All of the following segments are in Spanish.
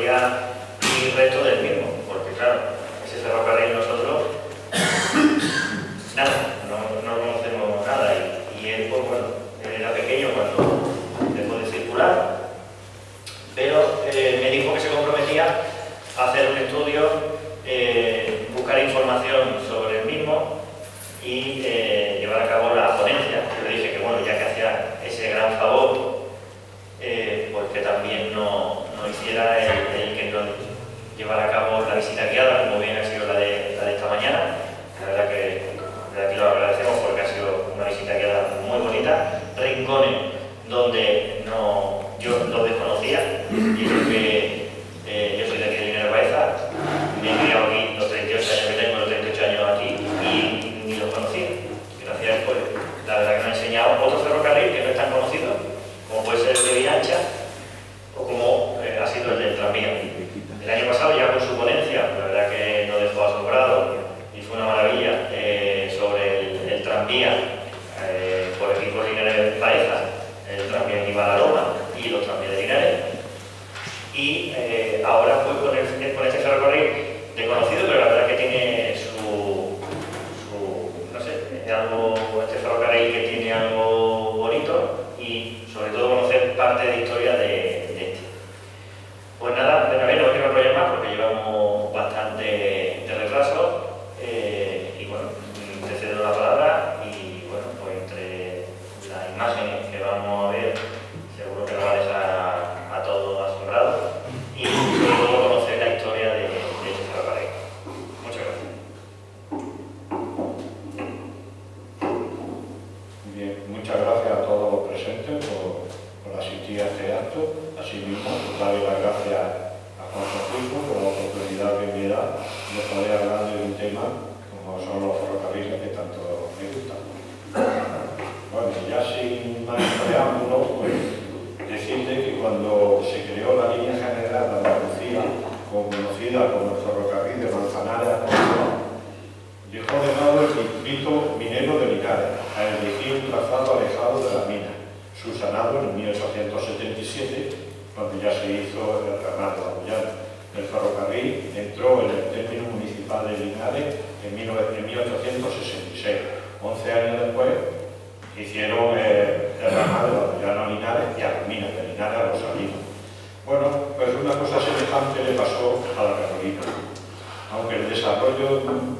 historia y reto del mismo, porque claro, ese ferrocarril nosotros nada, no conocemos nada y él, pues bueno, él era pequeño cuando dejó de circular, pero me dijo que se comprometía a hacer un estudio, buscar información sobre el mismo y llevar a cabo la ponencia. Yo le dije que bueno, ya que hacía ese gran favor, pues que también no hiciera el que no llevara a cabo la visita guiada, como bien ha sido la de esta mañana. La verdad que desde aquí lo agradecemos porque ha sido una visita guiada muy bonita. Rincones donde yo no desconocía, y creo que yo soy de aquí de Linares Baeza, me he criado aquí los 38 años que tengo, los 38 años aquí, y ni los conocía. Gracias a él, pues la verdad que me ha enseñado otro ferrocarril que no es tan conocido, como puede ser el de Vía-Ancha, o como ha sido el del tranvía. El año pasado, ya con su ponencia, la verdad que nos dejó asombrado y fue una maravilla sobre el tranvía por aquí por Linares Baeza, el tranvía que iba a la Loma y los tranvías de Linares. Y ahora pues con este ferrocarril desconocido, pero la verdad que tiene no sé, algo, este ferrocarril que tiene algo bonito y sobre todo conocer parte de historia de este. Pues nada, no quiero enrollar más porque llevamos bastante de retraso y bueno, te cedo la palabra y bueno, pues entre las imágenes que vamos a ver seguro que nos va a dejar a todos asombrados y sobre todo conocer la historia de este ferrocarril. Muchas gracias. Bien, muchas gracias a todos los presentes por asistir a este acto. Asimismo, darle las gracias a Juan Francisco por la oportunidad que me da de poder hablar de un tema como son los ferrocarriles que tanto me gustan. Bueno, ya sin más preámbulo, pues decirle que cuando se creó la línea general de Andalucía, conocida como el ferrocarril de Manzanares a Córdoba, dejó de lado el distrito minero de Linares, a elegir un trazado alejado de la mina, subsanado en 1877, cuando ya se hizo el ramal de Agullana. El ferrocarril entró en el término municipal de Linares en 1866. 11 años después hicieron el ramal de Agullana a Linares y a las minas de Linares a Los Salinos. Bueno, pues una cosa semejante le pasó a la Carolina. Aunque el desarrollo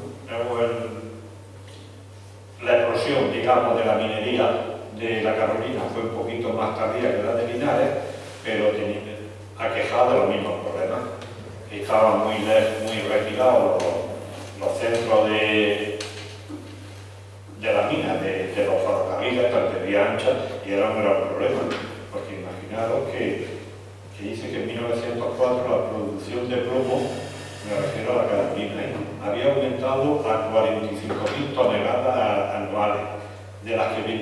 la explosión, digamos, de la minería de la Carolina fue un poquito más tardía que la de Linares, pero aquejada de los mismos problemas. Estaban muy retirados los centros de la mina, de los ferrocarriles, tanto de vía ancha, y era un gran problema, porque imaginaros que dice que en 1904 la producción de plomo, me refiero a la Carolina, había aumentado a 45.000 toneladas anuales, de las que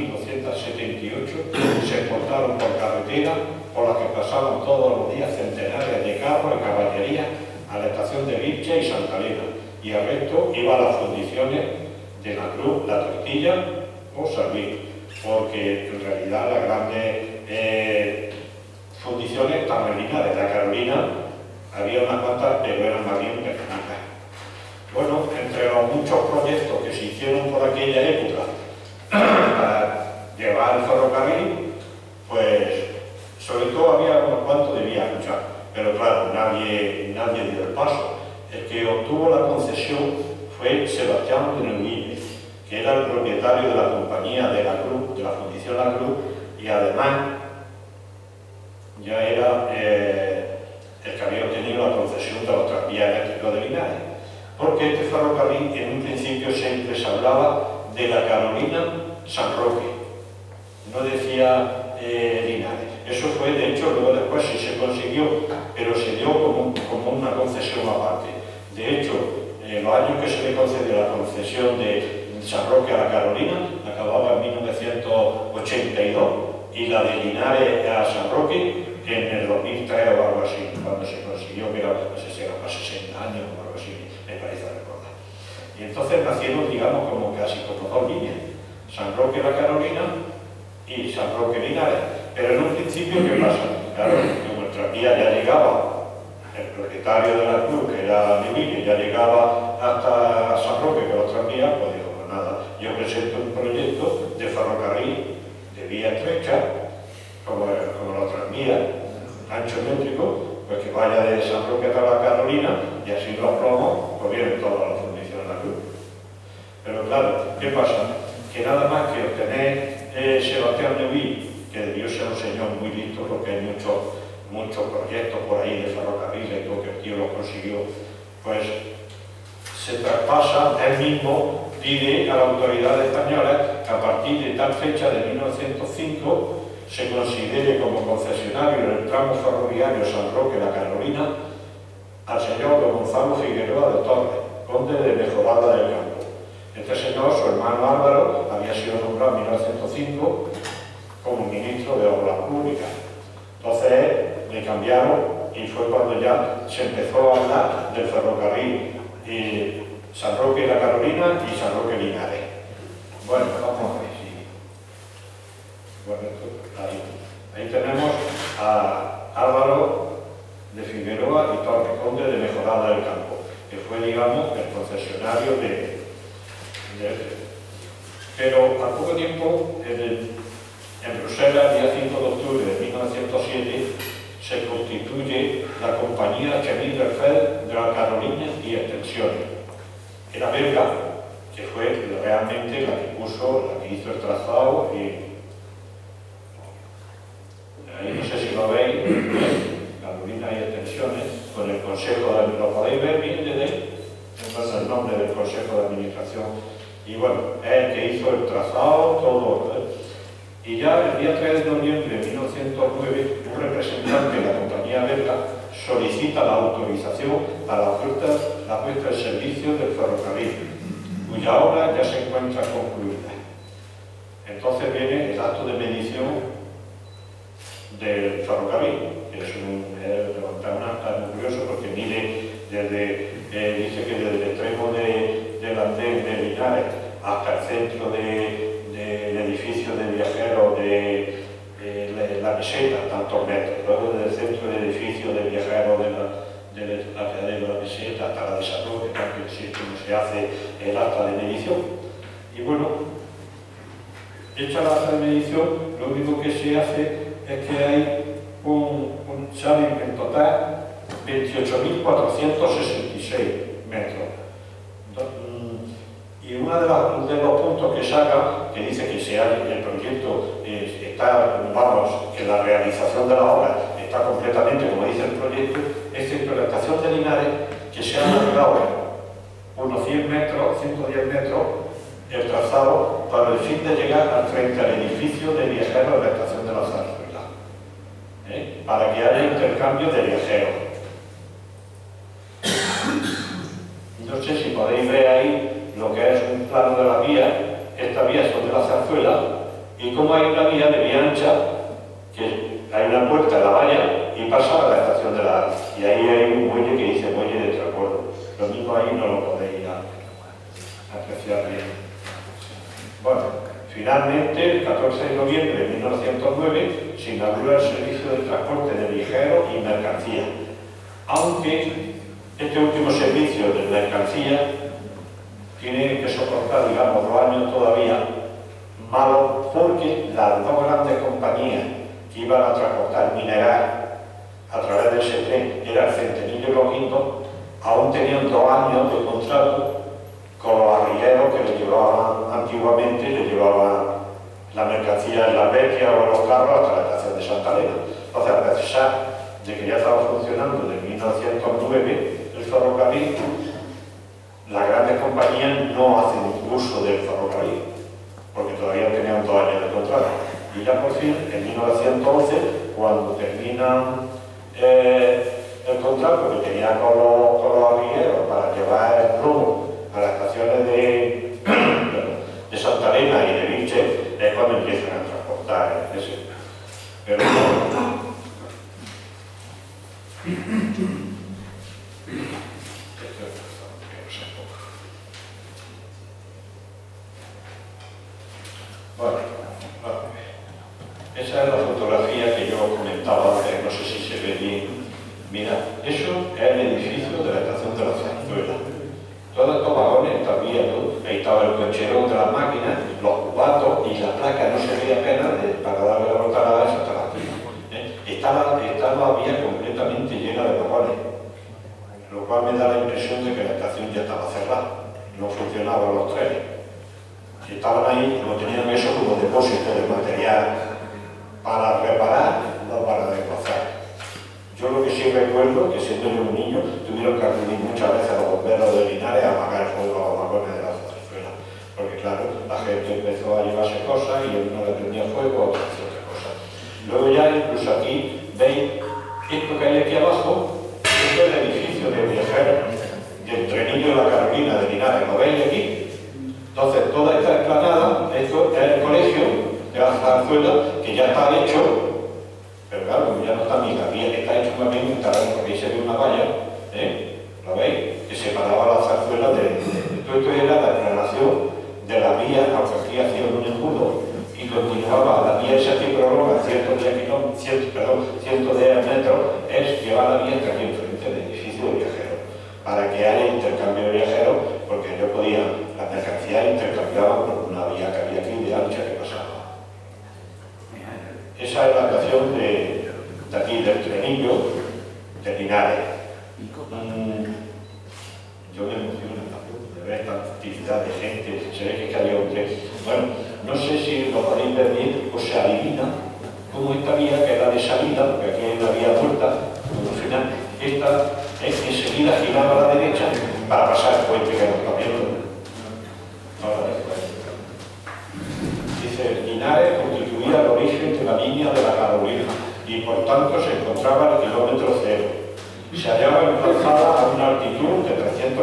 21.278 se exportaron por carretera, por las que pasaban todos los días centenares de carros y caballería a la estación de Vilche y Santa Elena, y al resto iba a las fundiciones de la Cruz, La Tortilla o Servir, porque en realidad las grandes fundiciones estaban en Linares. La Carolina había unas cuantas, pero eran más bien pequeñitas. Bueno, entre los muchos proyectos que se hicieron por aquella época para llevar el ferrocarril, pues sobre todo había unos cuantos de vía ancha, pero claro, nadie dio el paso. El que obtuvo la concesión fue Sebastián de Neuguille, que era el propietario de la compañía de la Cruz, de la fundición La Cruz, y además ya era el que había obtenido la concesión de los tranvías eléctricos de Linares, porque este ferrocarril en un principio siempre se hablaba de la Carolina San Roque, no decía Linares. Eso fue, de hecho, luego después sí se consiguió, pero se dio como una concesión aparte. De hecho, los años que se le concedió la concesión de San Roque a la Carolina acababa en 1982 y la de Linares a San Roque en el 2003 o algo así, cuando se consiguió, que era, no sé si era para 60 años o algo así, me parece recordar. Y entonces nacieron, digamos, como casi como dos líneas, San Roque la Carolina y San Roque Linares. Pero en un principio, ¿qué pasa? Claro, como el tranvía ya llegaba el propietario de la cruz, que era Neville, ya llegaba hasta San Roque con los tranvías, pues digo, pues nada, yo presento un proyecto de ferrocarril de vía estrecha, como los tranvías, ancho métrico, pues que vaya de San Roque hasta la Carolina, y así los plomos, pues vienen todas las fundiciones de la cruz. Pero claro, ¿qué pasa? Que nada más que obtener Sebastián Neville, que debió ser un señor muy listo, porque hay muchos proyectos por ahí de ferrocarril y todo que el tío lo consiguió, pues se traspasa, él mismo pide a la autoridad española que a partir de tal fecha de 1905 se considere como concesionario en el tramo ferroviario San Roque-La Carolina al señor don Gonzalo Figueroa de Torres, conde de Mejorada del Campo. Este señor, su hermano Álvaro, había sido nombrado en 1905 como ministro de Obras Públicas. Entonces le cambiaron y fue cuando ya se empezó a hablar del ferrocarril San Roque y La Carolina y San Roque Linares. Bueno, vamos a ver si... Bueno, ahí tenemos a Álvaro de Figueroa y Torres, conde de Mejorada del Campo, que fue, digamos, el concesionario de pero al poco tiempo, en Bruselas, el día 5 de octubre de 1907, se constituye la compañía Chemie-Delfert de la Carolina y Extensiones. Era belga, que fue realmente la que hizo el trazado y ahí no sé si lo veis, Carolina y Extensiones, con el Consejo de... ¿Lo podéis ver bien desde ahí? Es el nombre del Consejo de Administración. Y bueno, es el que hizo el trazado, todo. Y ya el día 3 de noviembre de 1909, un representante de la compañía belga solicita la autorización a la puesta en servicio del ferrocarril, cuya obra ya se encuentra concluida. Entonces viene el acto de medición del ferrocarril, que es levantar un acta muy curioso porque mide dice que desde el extremo del andén de Linares hasta el centro del edificio de viajeros de la meseta, tantos metros. Luego desde el centro del edificio de viajeros de la meseta hasta la de San Roque, que es como se hace el acta de medición. Y bueno, hecha la acta de medición, lo único que se hace es que hay salen en total 28.466 metros. Y uno de los puntos que saca, que dice que el proyecto que la realización de la obra está completamente, como dice el proyecto, excepto la estación de Linares, que se ha alargado unos 110 metros, el trazado, para el fin de llegar frente al edificio de viajeros de la estación de la Zarzuela, para que haya intercambio de viajeros. No sé si podéis ver ahí lo que es un plano de la vía. Esta vía es de la Zarzuela, y como hay una vía de vía ancha, que hay una puerta en la valla y pasa a la estación de la... Y ahí hay un muelle que dice muelle de transbordo. Lo mismo ahí no lo podéis apreciar bien. Bueno, finalmente, el 14 de noviembre de 1909, se inaugura el servicio de transporte de viajeros y mercancías, aunque este último servicio de mercancía tiene que soportar, digamos, 2 años todavía malos, porque las dos grandes compañías que iban a transportar mineral a través de ese tren, era el Centenillo y los Guindos, aún tenían 2 años de contrato con los arrieros que le llevaban antiguamente, le llevaban la mercancía en la bestia o en los carros hasta la estación de Santa Elena. Entonces, a pesar de que ya estaba funcionando desde 1909 el ferrocarril, las grandes compañías no hacen uso del ferrocarril, porque todavía tenían 2 años de contrato. Y ya por fin, en 1911, cuando terminan el contrato que tenía con los arrieros para llevar el plomo a las estaciones de Santa Elena y de Vilches, es cuando empiezan a transportar ese. Pero bueno, esa es la fotografía que yo comentaba antes, no sé si se ve bien. Mira. eso es el edificio de la estación de la Zarzuela. Todos estos vagones están viendo, ahí estaba el cochero de las máquinas, los cubatos y la placa, no se veía apenas para darle la vuelta a eso hasta la aquí. Estaba la vía completamente llena de vagones, lo cual me da la impresión de que la estación ya estaba cerrada, no funcionaban los trenes. Estaban ahí, no tenían eso como depósito de material para reparar, no para desplazar. Yo lo que sí recuerdo que siendo yo un niño tuvieron que acudir muchas veces a los bomberos de Linares a apagar el fuego a los vagones de la Zarzuela, porque claro, la gente empezó a llevarse cosas y uno le prendía fuego, otra cosa. Luego ya incluso aquí veis esto que hay aquí abajo, esto es el edificio de viajeros del Trenillo de la Carolina de Linares, ¿lo veis aquí? Entonces toda esta explanada, esto es el colegio de la Zarzuela, que ya está hecho. Pero claro, ya no está ni la vía, está hecho más bien un terreno, porque ahí se ve una valla, ¿lo veis? Que separaba la Zarzuela de todo esto era la declaración de la vía, aunque aquí hacía un embudo, y continuaba la vía esa que prolonga cientos de metros, es llevar la vía hasta aquí enfrente del edificio de viajeros, para que haya intercambio de viajeros, porque yo podía, las mercancías intercambiaban por una vía que había aquí de ancha que pasaba. Esa es la estación de aquí, del Trenillo, de Linares. Yo me emociono de ver esta actividad de gente, se ve que había un tren. Bueno, no sé si lo podéis ver bien o se adivina cómo esta vía, que es la de salida, porque aquí hay una vía vuelta, al final, esta enseguida giraba a la derecha para pasar el puente que nos está viendo. Dice, Linares constituía el origen de la línea de la Carolina y por tanto se encontraba al kilómetro cero. Se hallaba emplazada a una altitud de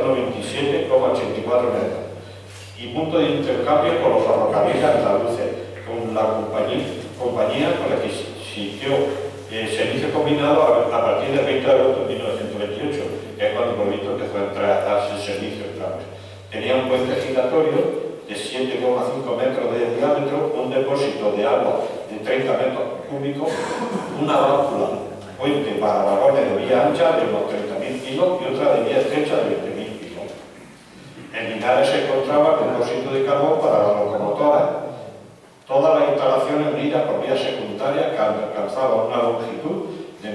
397,84 metros y punto de intercambio con los ferrocarriles andaluces, con la compañía con la que existió servicio combinado a partir del 20 de agosto de 1928, que es cuando por visto empezó a entrar a darse el servicio en tramos. Tenía un puente giratorio de 7,5 metros de diámetro, un depósito de agua de 30 metros cúbicos, una válvula puente para vagones de vía ancha de unos 30.000 kilos y otra de vía estrecha de 20.000 kilos. En Linares se encontraba el depósito de carbón para las locomotoras. Todas las instalaciones unidas por vía secundaria que alcanzaban una longitud de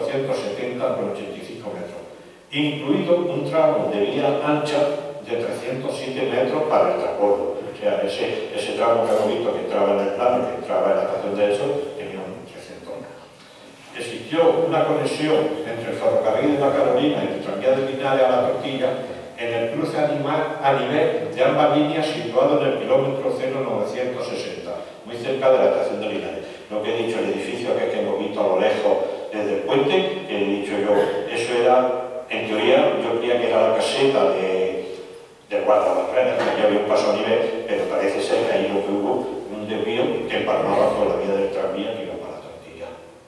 1.470,85 metros, incluido un tramo de vía ancha de 307 metros para el transbordo. O sea, ese tramo que hemos visto que entraba en el plano, que entraba en la estación de eso, tenía un 300 metros. Existió una conexión entre el ferrocarril de la Carolina y el tranvía de Linares a la Tortilla en el cruce a nivel de ambas líneas situado en el kilómetro 0960, muy cerca de la estación de Linares. Lo que he dicho, el edificio que hemos visto a lo lejos desde el puente, que he dicho yo, eso era, en teoría, yo creía que era la caseta del guardabarreras, que aquí había un paso a nivel, pero parece ser que ahí lo que hubo un desvío que empalmaba con la vía del tranvía que iba para la Tortilla.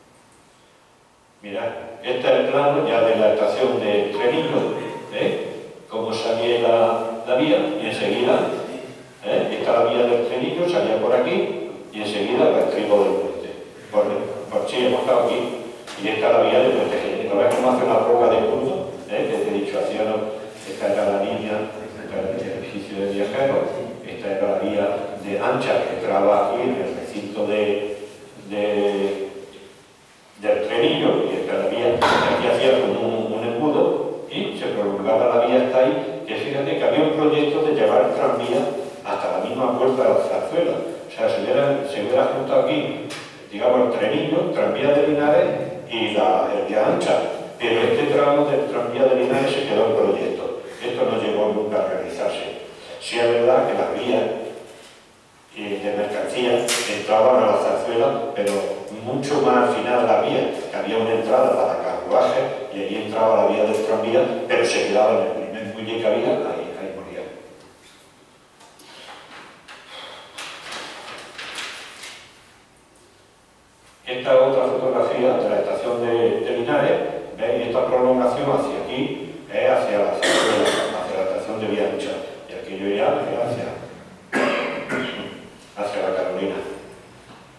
Mirad, este es el plano ya de la estación de Trenillo, cómo salía la vía, y enseguida, está la vía del Trenillo, salía por aquí, y enseguida el estribo del puente. Por sí, hemos estado aquí, y esta es la vía del puente. ¿No ves cómo hace una roca de punto? Que te he dicho, esta era la línea, el edificio de viajeros, esta era la vía de ancha que entraba aquí en el recinto del Trenillo, y esta era la vía que aquí hacía como un embudo, y se prolongaba la vía hasta ahí, que fíjate que había un proyecto de llevar el tranvía hasta la misma puerta de la Zarzuela. O sea, se hubiera juntado aquí, digamos, el Trenillo, el tranvía de Linares y el vía ancha, pero este tramo del tranvía de Linares se quedó en proyecto. Esto no llegó nunca a realizarse. Sí es verdad que las vías de mercancías entraban a la Zarzuela, pero mucho más al final de la vía, que había una entrada para carruajes y ahí entraba la vía del tranvía, pero se quedaba en el primer muelle que había, ahí moría. Esta es otra fotografía de la estación de Linares. ¿Veis? Esta prolongación hacia aquí es hacia la Zarzuela, hacia la estación de vía ancha, y aquello ya es hacia la Carolina.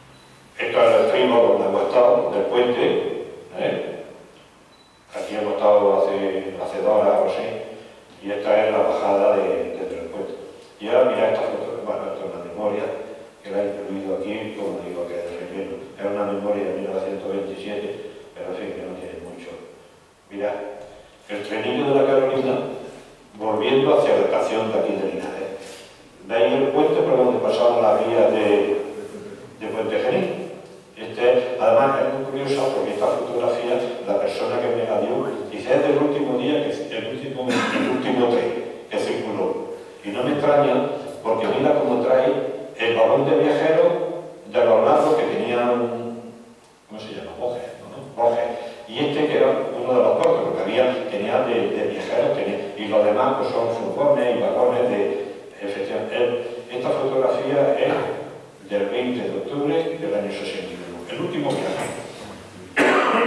Esto es el estribo donde hemos estado, del puente. Aquí hemos estado hace 2 horas o así, y esta es la bajada de Tres Puentes. Y ahora mira esta foto, bueno, esto es una memoria que la he incluido aquí, como digo, que es de relleno. Es una memoria de 1927, pero en fin, que no tiene mucho. Mirad, el trenillo de la Carolina volviendo hacia la estación de aquí de Linares. ¿Veis el puente por donde pasaban las vías de Puente Genil? Además, es muy curioso porque esta fotografía, la persona que me la dio, dice es del último día, el último tren que circuló. Y no me extraña porque mira cómo trae el vagón de viajeros de los lazos que tenían, ¿cómo se llama? Bojes, ¿no? Bojes. Y este que era uno de los cortos, porque tenía de viajeros, y los demás pues son furgones y vagones de... Esta fotografía es del 20 de octubre del año 61, el último viaje.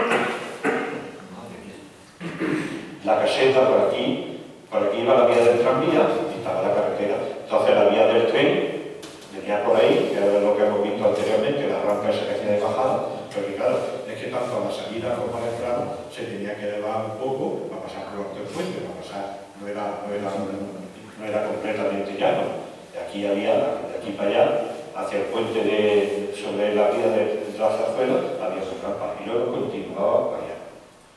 La caseta por aquí iba la vía del tranvía y estaba la carretera. Entonces la vía del tren venía por ahí, que era lo que hemos visto anteriormente, la rampa esa que hacía de bajada, pero claro, es que tanto a la salida como a la entrada se tenía que elevar un poco para pasar por el puente, para pasar, no era completamente llano. De aquí para allá, hacia el puente sobre la vía de la Zarzuela, había su rampa y luego continuaba para allá.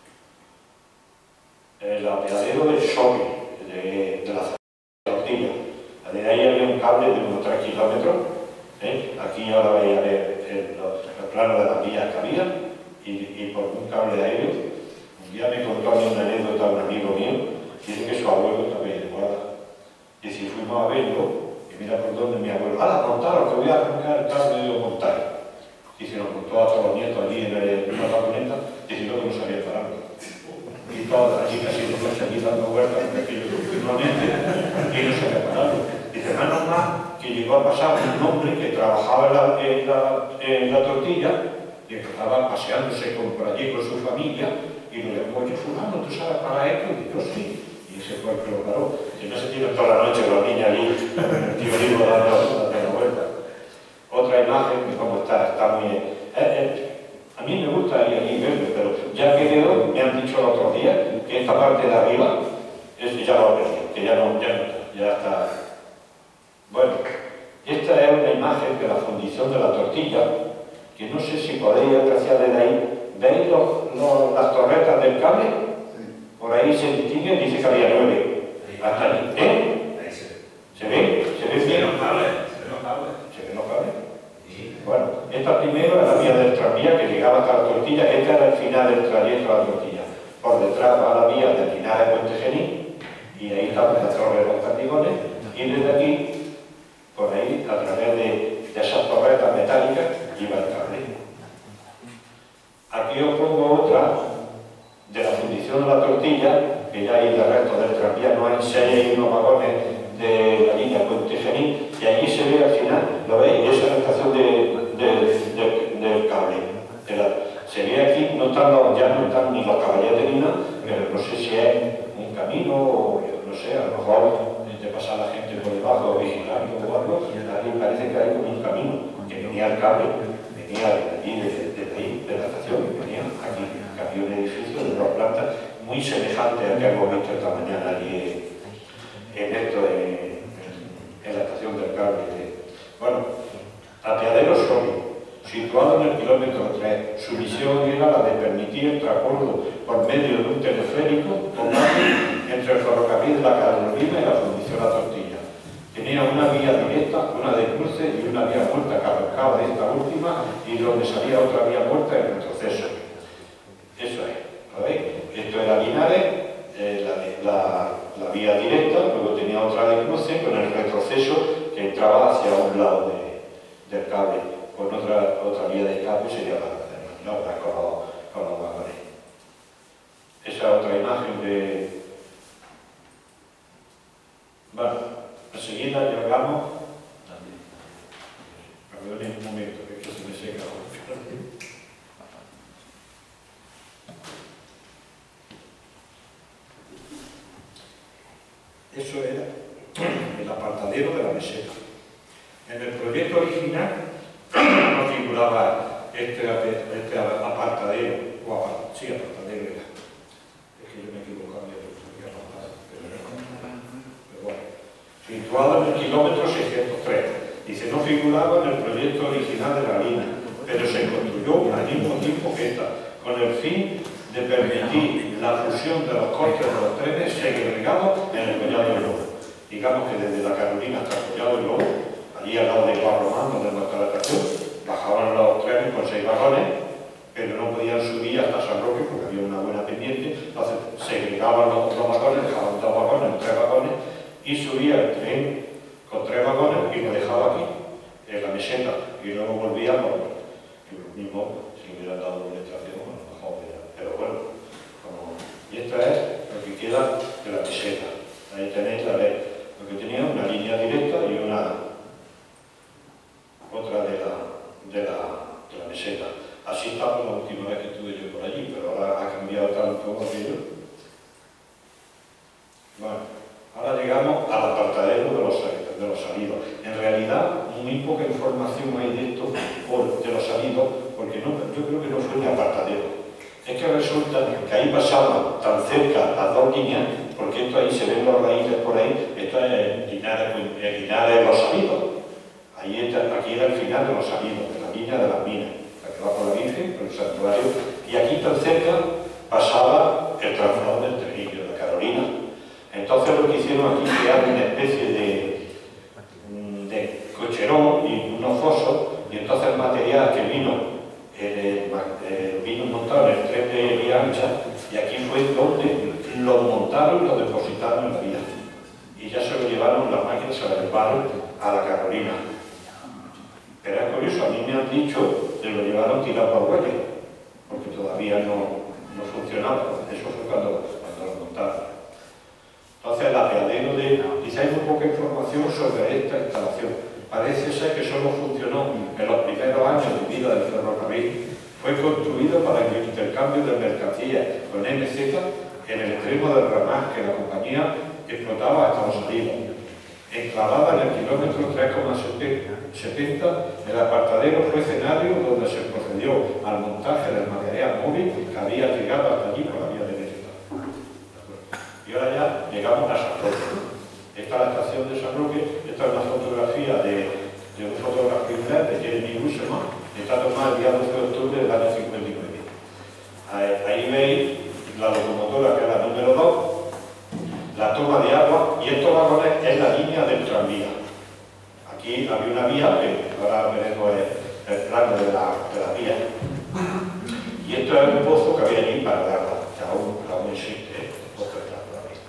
El apeadero del shopping de la Tortilla. De ahí había un cable de unos 3 kilómetros. Aquí ahora veis a ver el plano de las vías que había y por un cable aéreo. Un día me contó a mí una anécdota un amigo mío, dice que su abuelo también de Guarda. Y si fuimos a verlo, y mira por dónde mi abuelo, montaros, que voy a arrancar el cable de montar. Y se nos montó a todos los nietos allí en una camioneta, diciendo que no sabía pararlo. Y todos allí casi todos allí dando vueltas con aquello continuamente, y no sabía pararlo. Dice, menos más que llegó a pasar un hombre que trabajaba en la tortilla y que estaba paseándose por allí con su familia y lo llamó, oye, fulano, ¿tú sabes parar esto? Y dijo, sí. Y ese fue el que lo paró. Que no se tiran toda la noche con los niños allí, el tío Libo dando la vuelta. Otra imagen, como está muy... a mí me gusta ir allí verlo, pero ya que veo, me han dicho el otro día que esta parte de arriba, ya lo he perdido, que ya está. Bueno, esta es una imagen de la fundición de la tortilla, que no sé si podéis apreciar desde ahí. ¿Veis las torretas del cable? Por ahí se distinguen, dice que había 9. Hasta allí. ¿Se ve? ¿Se ve bien? ¿Se ven los cables? Bueno, esta primero era la vía del tranvía que llegaba hasta la tortilla. Este era el final del trayecto a la tortilla. Por detrás va la vía de Linares de Puente Genil y ahí está la torre de los Perdigones. Y desde aquí, por ahí, a través de esas torretas metálicas, iba el cable. Aquí os pongo otra de la fundición de la tortilla, que ya hay de resto del tranvía, no hay 6 vagones de la línea Puente Genil, y allí se ve al final, ¿lo veis? Esa es la estación del cable. Se ve aquí, ya no están ni los caballetes ni nada, pero no sé si es un camino o no sé, a lo mejor de pasar la gente por debajo, vigilando o algo, y ahí parece que hay como un camino, que venía el cable, venía de allí, de la estación, venía aquí, que había un edificio de 2 plantas muy semejante al que hemos visto esta mañana allí en la estación del cable. Bueno, apeadero sólido, situado en el kilómetro 3. Su misión era la de permitir el transbordo por medio de un teleférico entre el ferrocarril de la Carolina y la fundición La Tortilla. Tenía una vía directa, una de cruce y una vía muerta que arrancaba de esta última y donde salía otra vía muerta en retroceso. Eso es, ¿lo veis? Esto era Linares, la vía directa, luego tenía otra de cruce con el retroceso que entraba hacia un lado del cable, con otra vía de escape sería la otra con los vagones. Esa otra imagen de... Bueno, enseguida llegamos... Perdón un momento, que esto se me seca. Eso era el apartadero de la meseta. En el proyecto original no figuraba este apartadero, apartadero era. Es que yo me equivocaba. situado en el kilómetro 603. Dice, no figuraba en el proyecto original de la línea, pero se construyó al mismo tiempo que esta, con el fin de permitir la fusión de los cortes de los trenes segregados en el Collado del Lobo. Digamos que desde la Carolina hasta el Collado del Lobo, allí al lado de Juan Román, donde nuestra estación, bajaban los trenes con 6 vagones, pero no podían subir hasta San Roque porque había una buena pendiente, entonces segregaban los vagones, dejaban 2 vagones, 3 vagones, y subía el tren con 3 vagones y lo dejaba aquí, en la meseta, y luego volvía por lo mismo, si le hubieran dado una estación, bueno, mejor hubiera, pero bueno, y esto es lo que queda de la meseta. Ahí tenéis la ley, lo que tenía una línea directa y otra de la meseta. Así estaba la última vez que estuve yo por allí, pero ahora ha cambiado tanto aquello. Bueno, ahora llegamos al apartadero de los salidos. En realidad, muy poca información hay de esto de los salidos, porque yo creo que no fue un apartadero. Es que resulta que ahí pasaban tan cerca las 2 líneas, porque esto ahí se ven los raíces por ahí, esto es Linares de los salidos. Aquí era el final de los salidos, de la línea de las minas. Que va por la Virgen, por el santuario, y aquí tan cerca pasaba el trazado del Trujillo, de Carolina. Entonces lo que hicieron aquí crear una especie de cocherón y unos fosos, y entonces el material que vino montado en el tren de vía ancha, y aquí fue donde lo montaron y lo depositaron en la vía. Y ya se lo llevaron, las máquinas se lo llevaron a la Carolina. Pero es curioso, a mí me han dicho que lo llevaron tirado por huelga, porque todavía no funcionaba. Eso fue cuando lo montaron. Entonces, el apeadero dice, hay muy poca información sobre esta instalación. Parece ser que solo funcionó en los primeros años de vida del ferrocarril. Fue construido para el intercambio de mercancías con MZ en el extremo del ramal que la compañía explotaba hasta los salidos. Enclavada en el kilómetro 3,70, el apartadero fue escenario donde se procedió al montaje del material móvil que había llegado hasta allí por la vía de Mérida. Y ahora ya llegamos a San Roque. Esta es la estación de San Roque. Esta es una fotografía de un fotógrafo inglés, de Jeremy Busselman, que está tomada el día 12 de octubre del año 59. Ahí veis la locomotora, que es la número 2, la toma de agua, y estos vagones es la línea del tranvía. Aquí había una vía, que ahora veremos el plano de la vía. Y esto es un pozo que había allí para el agua, que aún existe, el pozo está todavía.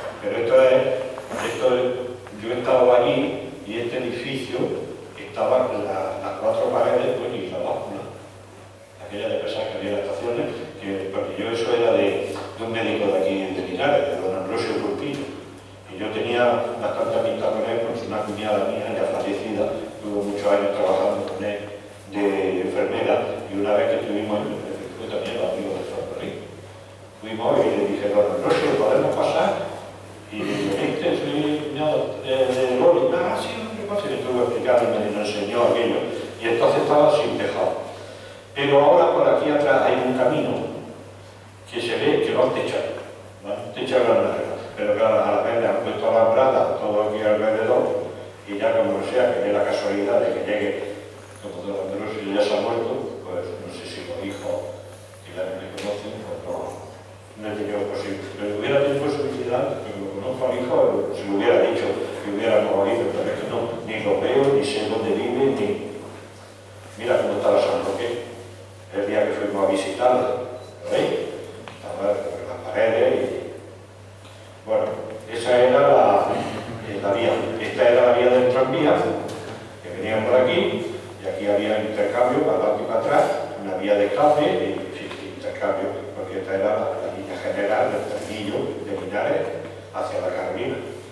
Pero yo he estado allí, y este edificio estaba las 4 paredes, pues, y la báscula. Aquella de pesar que había estaciones, porque yo eso era de un médico de aquí de Linares, de don Ambrosio Pulpino. Y yo tenía bastante amistad con él, porque es una cuñada mía ya fallecida, tuvo muchos años trabajando con él de enfermera, y una vez que estuvimos, fue también los amigos del ferrocarril. Fuimos y le dije, don Ambrosio, ¿podemos pasar? Y le dije, soy cuñado de Loli. Ah, sí, no, ¿qué pasa? Y le estuve explicando y me enseñó aquello. Y entonces estaba sin tejado. Pero ahora por aquí atrás hay un camino que se ve que lo han techado, ¿no? Techado la regla. Pero claro, a la vez le han puesto alambrada todo aquí alrededor, y ya como sea, que dé la casualidad de que llegue, como don Ambrosio ya se ha muerto, pues no sé si los hijos que ya me conocen, pues no he tenido posible. Pero hubiera tenido posibilidad, pero lo conozco al hijo, se lo hubiera dicho que hubiéramos oído, pero es que no, ni lo veo, ni sé dónde vive, ni... Mira cómo está la San Roque. El día que fuimos a visitarla, ¿lo veis? Estaba en las paredes y... Bueno, esa era la vía. Esta era la vía del tranvía, que venía por aquí, y aquí había intercambio para adelante y para atrás, una vía de escape y intercambio, porque esta era la línea general del Trujillo de Linares hacia la Carolina.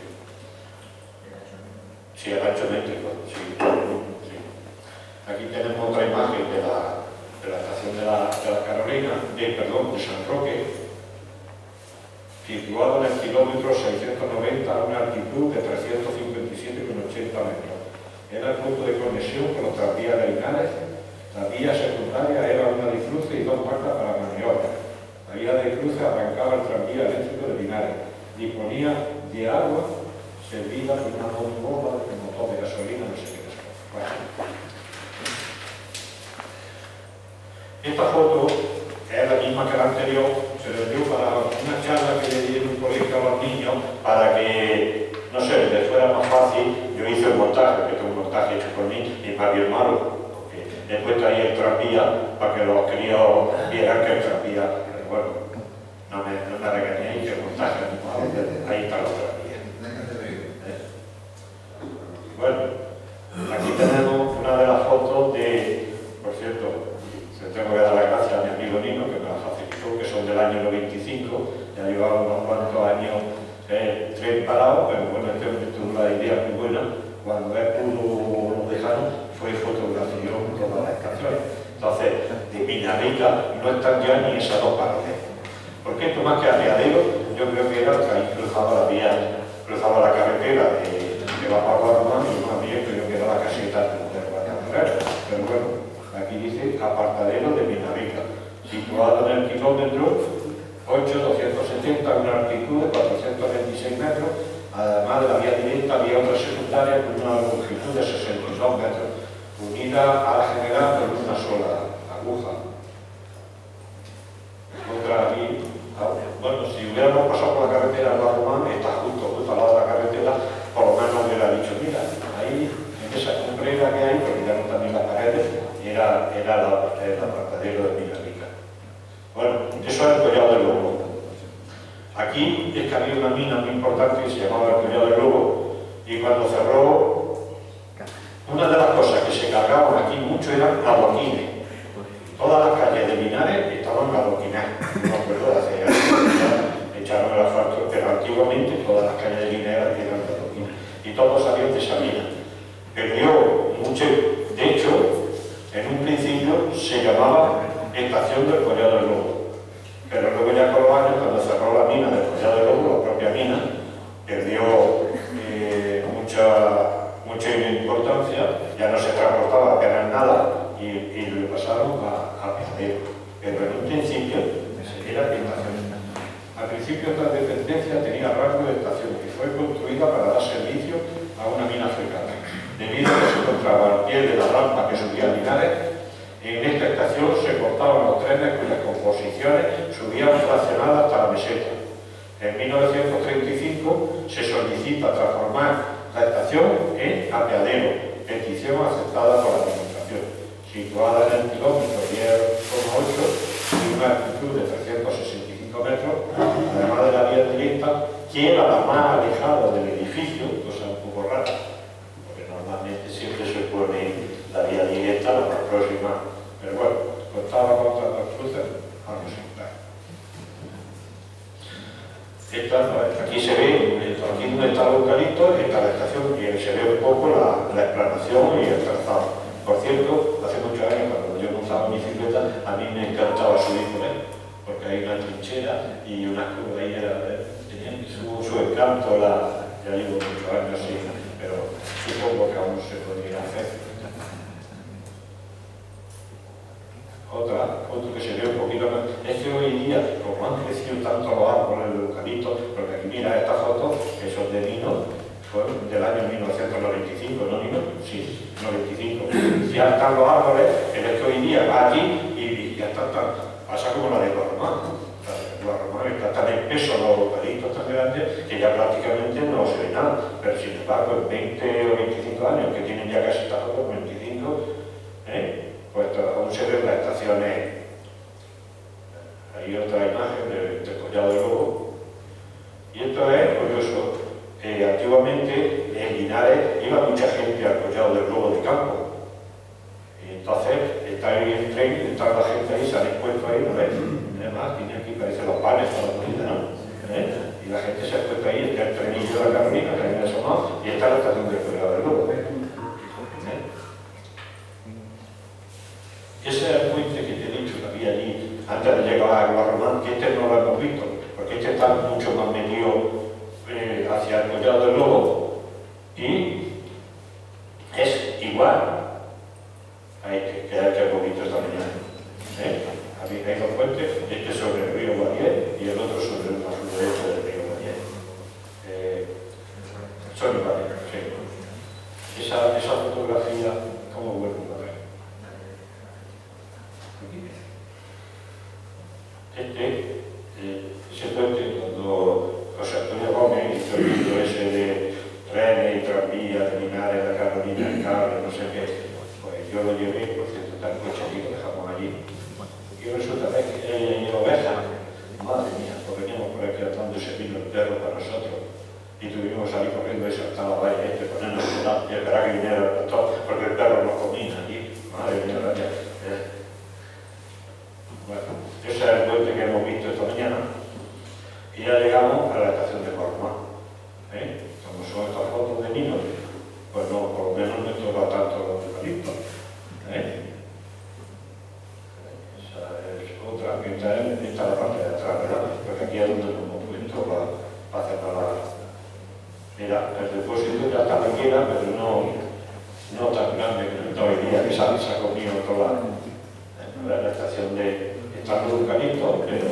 Sí, el ancho métrico, sí. Aquí tenemos otra imagen de la estación de la Carolina, de San Roque, situado en el kilómetro 690 a una altitud de 357,80 metros. Era el punto de conexión con los tranvías de Linares. La vía secundaria era una de cruce y 2 marcas para maniobras. La vía de cruce arrancaba el tranvía eléctrico de Linares. Disponía de agua servida por una bomba de motor de gasolina, no sé qué es. Bueno. Esta foto, que es la misma que la anterior, se le dio para una charla que le di en un colegio a los niños para que, no sé, les fuera más fácil. Yo hice el montaje, que tengo un montaje hecho por mí, y más bien malo, porque he puesto ahí el tranvía para que los críos vieran que el tranvía, bueno, no me regañéis que el montaje es malo, ahí está los tranvías. Bueno, aquí tenemos una de las fotos de, por cierto, le tengo que dar las gracias a mi amigo Nino, que me la facilitó, que son del año 95, ya llevaba unos cuantos años tren parado, pero bueno, este hombre tuvo una idea muy buena. Cuando él pudo lo dejaron, fue fotografió todas las estaciones. Entonces, de Villarrica no están ya ni esas dos paralelas. Porque esto más que apeadero, yo creo que era que ahí cruzaba la vía, cruzaba la carretera de Baja Guadalajara y más bien creo que era la caseta de Guadalajara. Pero bueno, aquí dice apartadero de Villarrica, situado en el kilómetro 8,270, una altitud de 426 metros. Además de la vía directa, había otra secundaria con una longitud de 62 metros, unida a la general por una sola aguja. Otra aquí, bueno, si hubiéramos pasado por la carretera de Guadalajara, está justo al lado de la carretera, por lo menos hubiera dicho, mira, ahí, en esa cumbrera que hay, porque ya no también las paredes, era el apartadero de Villarrica. Bueno, eso es el Collado del Lobo. Aquí es que había una mina muy importante que se llamaba el Collado del Lobo, y cuando cerró, una de las cosas que se cargaban aquí mucho eran adoquines. Todas las calles de Linares estaban adoquinadas. No me acuerdo de hace años, echaron el asfalto, pero antiguamente todas las calles de Linares eran adoquines. Y todos salían de esa mina. Perdió mucho, de hecho, en un principio se llamaba Estación del Collado del Lobo. Pero luego ya con los años, cuando cerró la mina del Collado del Lobo, la propia mina, perdió mucha importancia, ya no se transportaba apenas nada y le pasaron a peadero. Pero en un principio era estación. Al principio esta dependencia tenía rango de estación y fue construida para dar servicio a una mina cercana. Debido a que se encontraba al pie de la rampa que subía a Linares, en esta estación se cortaban los trenes cuyas composiciones subían fraccionadas hasta la meseta. En 1935 se solicita transformar la estación en apeadero, petición aceptada por la Administración. Situada en el kilómetro 10,8 y una altitud de 365 metros, además de la vía directa, que era la más alejada del edificio, cosa un poco rara, porque normalmente siempre se pone la vía directa, la más próxima. Pero bueno, contaba contra las cruces, algo similar. Aquí se ve, aquí donde está el eucalipto, está la estación, y se ve un poco la explanación y el trazado. Por cierto, hace muchos años, cuando yo montaba bicicleta, a mí me encantaba subir con él, porque hay una trinchera y una curva ahí, tenía su encanto, ya llevo muchos años así, pero supongo que aún se podría hacer. Otro que se ve un poquito más, es que hoy día, como han crecido tanto los árboles de eucalipto, porque aquí mira esta foto, que son de Nino, fue del año 1995, ¿no Nino? Sí, 95. Ya están los árboles, pero es que hoy día va aquí y ya está pasa como la de Guarromán. Guarromán está tan espeso, los eucaliptos tan grandes, que ya prácticamente no se ve nada, pero sin embargo en 20 o 25 años, que tienen ya casi tajados, 25, pues aún se ven las estaciones. Hay otra imagen del Collado del Lobo. Y esto es curioso. Antiguamente en Linares iba mucha gente al Collado del Lobo de campo. Y entonces está ahí el tren, está la gente ahí, se han expuesto ahí, ¿no ves? Además, tiene aquí, parece los panes para la comida, ¿no? Y la gente se ha expuesto ahí, está el trenillo de la Carolina, que hay en Somos, y está la estación del Collado del Lobo. Ese es el puente que te he dicho que había allí antes de llegar a Guarromán, que este no lo hemos visto, porque este está mucho más metido hacia el Collado del Lobo y es igual a este, que hemos visto esta mañana. Hay dos puentes, este sobre el río Guadier y el otro sobre el sudoeste del río Guadier. Son Ibáñez, sí. Esa fotografía, ¿cómo vuelvo a ver? Ese puente, cuando José Antonio Gómez hizo el libro ese de trenes y tranvías de Linares, la Carolina, el cable, no sé qué, pues yo lo llevé, por cierto, está el coche aquí, lo dejamos allí. Y resulta que en ovejas, madre mía, pues veníamos por aquí atando ese vino el perro para nosotros. Y tuvimos que salir corriendo y saltar la valla ponernos a volar y esperar que viniera el pastor, porque el perro nos comía allí. Madre mía, gracias. Bueno, ese es el puente que hemos visto esta mañana. Y ya llegamos a la estación de Coromá. Como son estas fotos de niños, pues no, por lo menos no toca tanto los eucaliptos. Esa es otra, que está en la parte de atrás, ¿verdad? Porque aquí es donde hemos puesto para hacer la... Mira, el depósito ya está pequeña, pero no tan grande como hoy día, que se ha comido toda la estación de... Está en eucalipto, pero...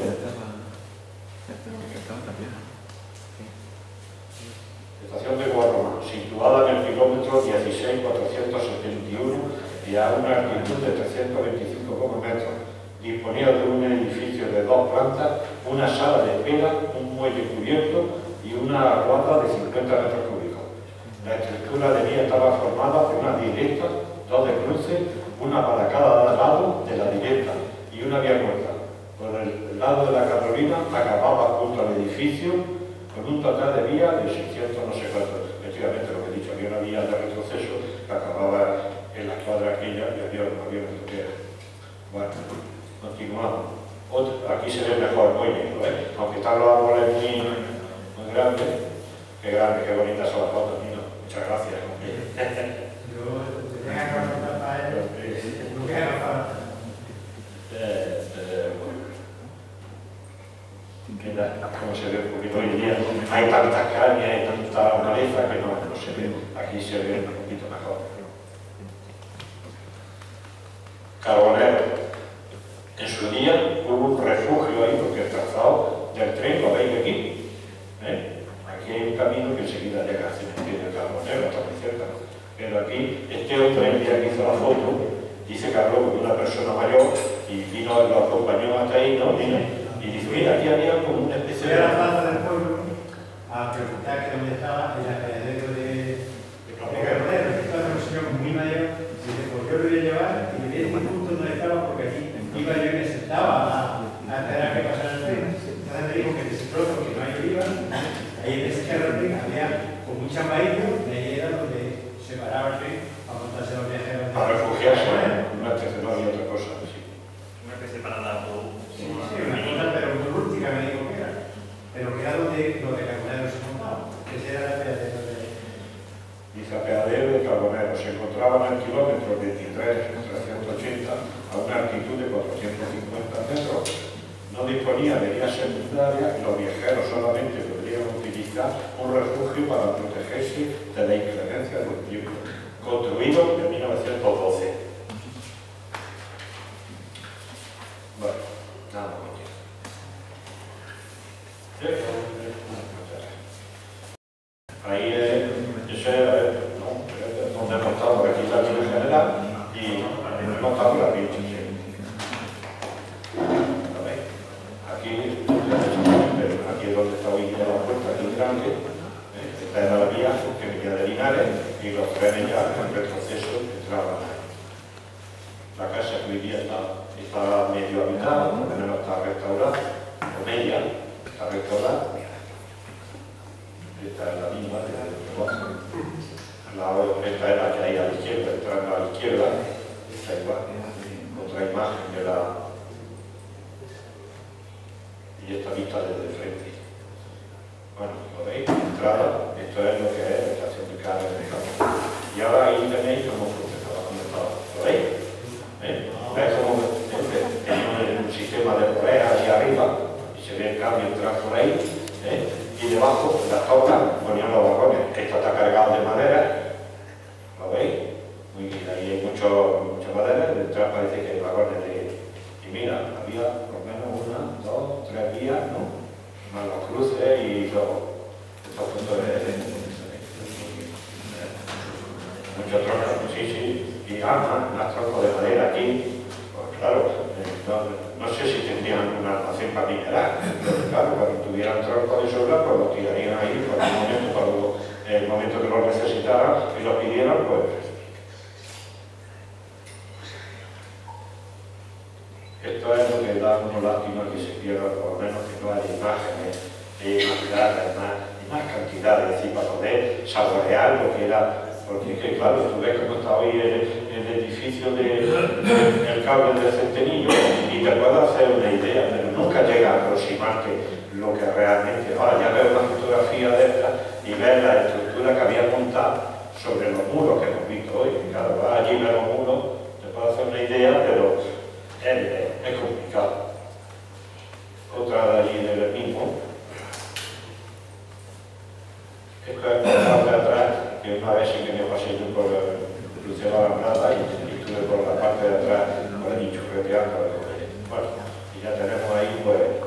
Estación de Guarromá, situada en el kilómetro 16,471 y a una altitud de 325 metros. Disponía de un edificio de 2 plantas, una sala de espera, un muelle cubierto y una rueda de 50 metros cúbicos. La estructura de vía estaba formada por una directa, 2 de cruce, una para cada lado de la directa y una vía corta. Por el lado de la Carolina acababa junto al edificio con un total de vías de 600 no sé cuántos. Efectivamente, lo que he dicho, había una vía de retroceso que acababa en la cuadra aquella y había un avión que... Bueno, continuamos. Aquí se ve mejor el muelle, aunque están los árboles muy grandes. Qué bonitas son las fotos, Nino. Muchas gracias. Yo tenía que contar para él, no queda para... Mira cómo se ve, porque hoy en día hay tantas cañas, hay tanta maleza que no se ve. Aquí se ve un poquito mejor. Carbonero. En su día hubo un refugio ahí, porque el trazado del tren lo veis aquí. Aquí hay un camino que enseguida llega al cementerio de Carbonero, está muy cerca. Pero aquí, este hombre, el día que hizo la foto, dice que habló con una persona mayor y vino, lo acompañó hasta ahí, ¿no? Y dice, mira, aquí había como una especie de... Fui a la plaza del pueblo a preguntar que dónde estaba el apeadero de Carbonero, que estaba un señor muy mayor, y dice, pues yo lo voy a llevar y le dije justo donde estaba, porque allí iba yo y me sentaba a esperar que pasara el tren. Entonces me dijo que desesperó porque no hay oliva, ahí en ese carril había con muchas maízos, y ahí era donde se paraba el tren para montarse los viajeros. Para refugiarse, una especie, no había otra cosa. Sí. Una especie para la... Sí, una cosa, pero muy rústica me dijo que era. Pero que era donde los de Carbonero se montaban, que ese era el apeadero de... Dice apeadero de Carbonero. Se encontraba en el kilómetro 23,380 a una altitud de 450 metros. No disponía de vías secundarias y los viajeros solamente podrían utilizar un refugio para protegerse de la inclemencia del tiempo. Construido en 1912. Bueno, nada más. Ahí donde hemos estado, porque aquí está el nivel general y hemos estado la pincha. Aquí es donde está hoy día la puerta, aquí grande. Esta era la vía que venía de Linares y los trenes ya en retroceso entraban. La casa que hoy día está medio habitada, por lo menos está restaurada, o media, está restaurada. Esta es la misma de esta es la que hay a la izquierda, entrando a la izquierda, esta igual, otra imagen de la... y esta vista desde el frente. Bueno, ¿lo veis? Entrada, esto es lo que es la estación de carga de Carbonero. Y ahora ahí tenéis cómo funcionaba, cómo estaba. ¿Lo veis? ¿Veis cómo tenemos un sistema de correas ahí arriba y se ve el cambio entrar por ahí? Y debajo, las tablas, ponían los vagones. Esto está cargado de madera. ¿Lo veis? Ahí hay mucha madera. Detrás parece que hay vagones de... Y mira, había por lo menos 1, 2, 3 vías, ¿no? Más los cruces y todo. Estos puntos de... sobra, pues lo tirarían ahí por el momento, cuando el momento que lo necesitaran y lo pidieran, pues. Esto es lo que da una lástima que se pierda, por lo menos que no haya imágenes y más cantidad, es decir, para poder saborear lo que era. Porque es que, claro, tú ves cómo está hoy el edificio del cable del Centenillo y te puedes hacer una idea, pero nunca llega a aproximarte lo que realmente. Ahora ya ves una fotografía de esta y ves la estructura que había montado sobre los muros que hemos visto hoy. Claro, vas allí y ves los muros, te puedes hacer una idea, pero es complicado. Otra de allí del mismo. Esto es por la parte de atrás, que una vez sí que me pasé yo por el cruce de la Alambrada y estuve por la parte de atrás, por allí churreteando. Bueno, y ya tenemos ahí, pues,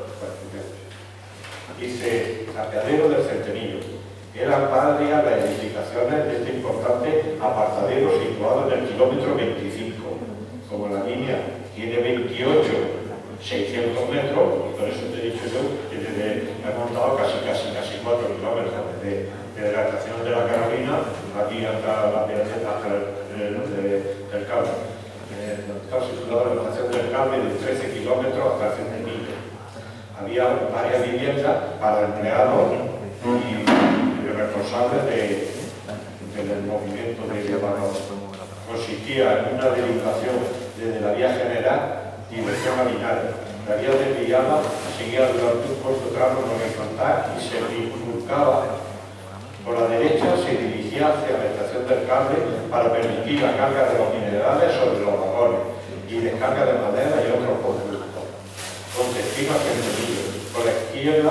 dice, apeadero del Centenillo. Eran varias las edificaciones de este importante apartadero situado en el kilómetro 25. Como la línea tiene 28, 600 metros, y por eso te he dicho yo que he montado casi 4 kilómetros desde la estación de la Carolina aquí hasta la hasta el cable. Está situado en la estación del cable de 13 kilómetros hasta el Centenillo. Había varias viviendas para empleados y responsables del movimiento de llevados. Consistía en una derivación desde la vía general dirección a Linares. La vía desviada seguía durante un corto tramo horizontal y se bifurcaba. Por la derecha se dirigía hacia la estación del cable para permitir la carga de los minerales sobre los vagones y descarga de madera y otros productos, con destino hacia el Centenillo. Por la izquierda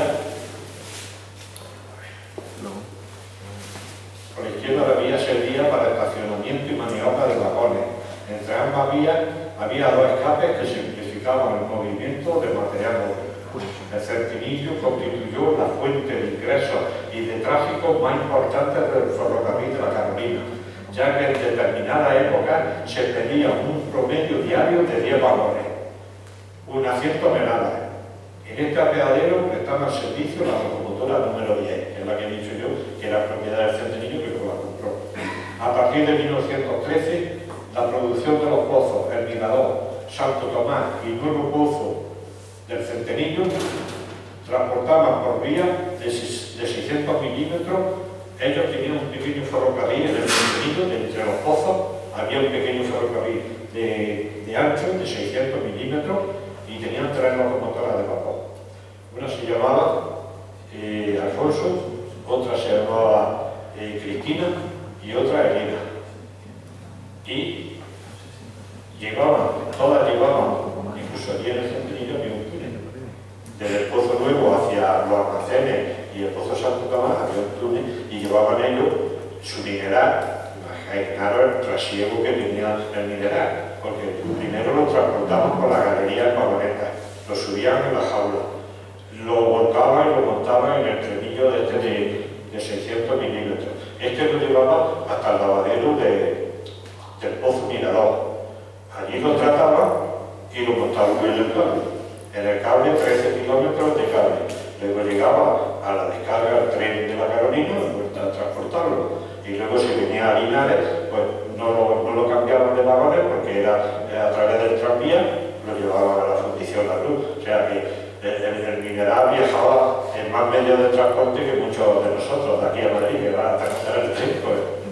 la vía servía para estacionamiento y maniobra de vagones. Entre ambas vías había dos escapes que simplificaban el movimiento de material móvil. El Centenillo constituyó la fuente de ingresos y de tráfico más importante del ferrocarril de la Carolina, ya que en determinada época se pedía un promedio diario de 10 vagones, unas 100 toneladas. En este apeadero prestaba servicio la locomotora número 10, que es la que he dicho yo, que era propiedad del Centenillo, que la compró. A partir de 1913, la producción de los pozos El Mirador, Santo Tomás y Nuevo Pozo del Centenillo transportaban por vía de 600 milímetros. Ellos tenían un pequeño ferrocarril en el Centenillo, entre los pozos había un pequeño ferrocarril de ancho de 600 milímetros y tenían 3 locomotoras de vapor. Una se llamaba Alfonso, otra se llamaba Cristina y otra Elena. Y todas llevaban, incluso allí en el Centenillo había un túnel. Desde el Pozo Nuevo hacia los almacenes y el Pozo Santo Tomás había un túnel y llevaban ellos su mineral. Imaginaros el trasiego que tenía el mineral, porque primero lo transportaban por la galería en vagonetas, lo subían en la jaula, lo volcaban y lo montaban en el trenillo de 600 milímetros. Este lo llevaba hasta el lavadero del Pozo Mirador. Allí lo trataban y lo montaban en el cable. En el cable 13 kilómetros de cable. Luego llegaba a la descarga al tren de la Carolina, a transportarlo. Y luego si venía a Linares, pues no lo cambiaban de vagones porque era a través del tranvía, lo llevaban a la fundición La Luz. O sea que el mineral viajaba en más medios de transporte que muchos de nosotros de aquí a Madrid, que van a transportar el tren.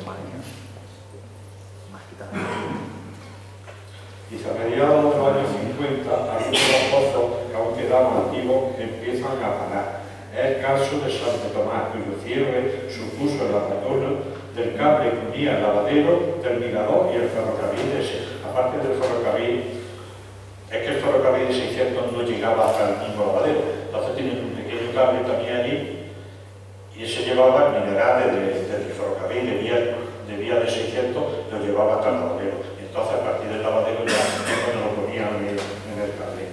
Y a mediados de los años 50, algunos pozos que aún quedaban activos empiezan a parar. Es el caso de Santo Tomás, cuyo cierre supuso el abandono del cable que unía el lavadero, del Mirador y el ferrocarril ese. Aparte del ferrocarril, es que el ferrocarril de 600 no llegaba hasta el mismo lavadero. Entonces tienen un pequeño cable también allí y ese llevaba el mineral del ferrocarril de vía de 600, lo llevaba hasta el lavadero. Entonces, a partir del lavadero ya no lo ponían en el cable.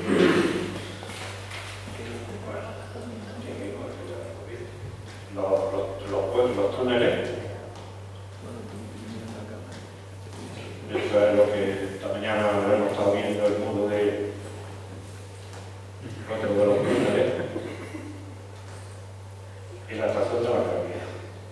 Los túneles. Esto es lo que esta mañana hemos estado viendo, el mundo de los túneles. y la estación de la Carolina.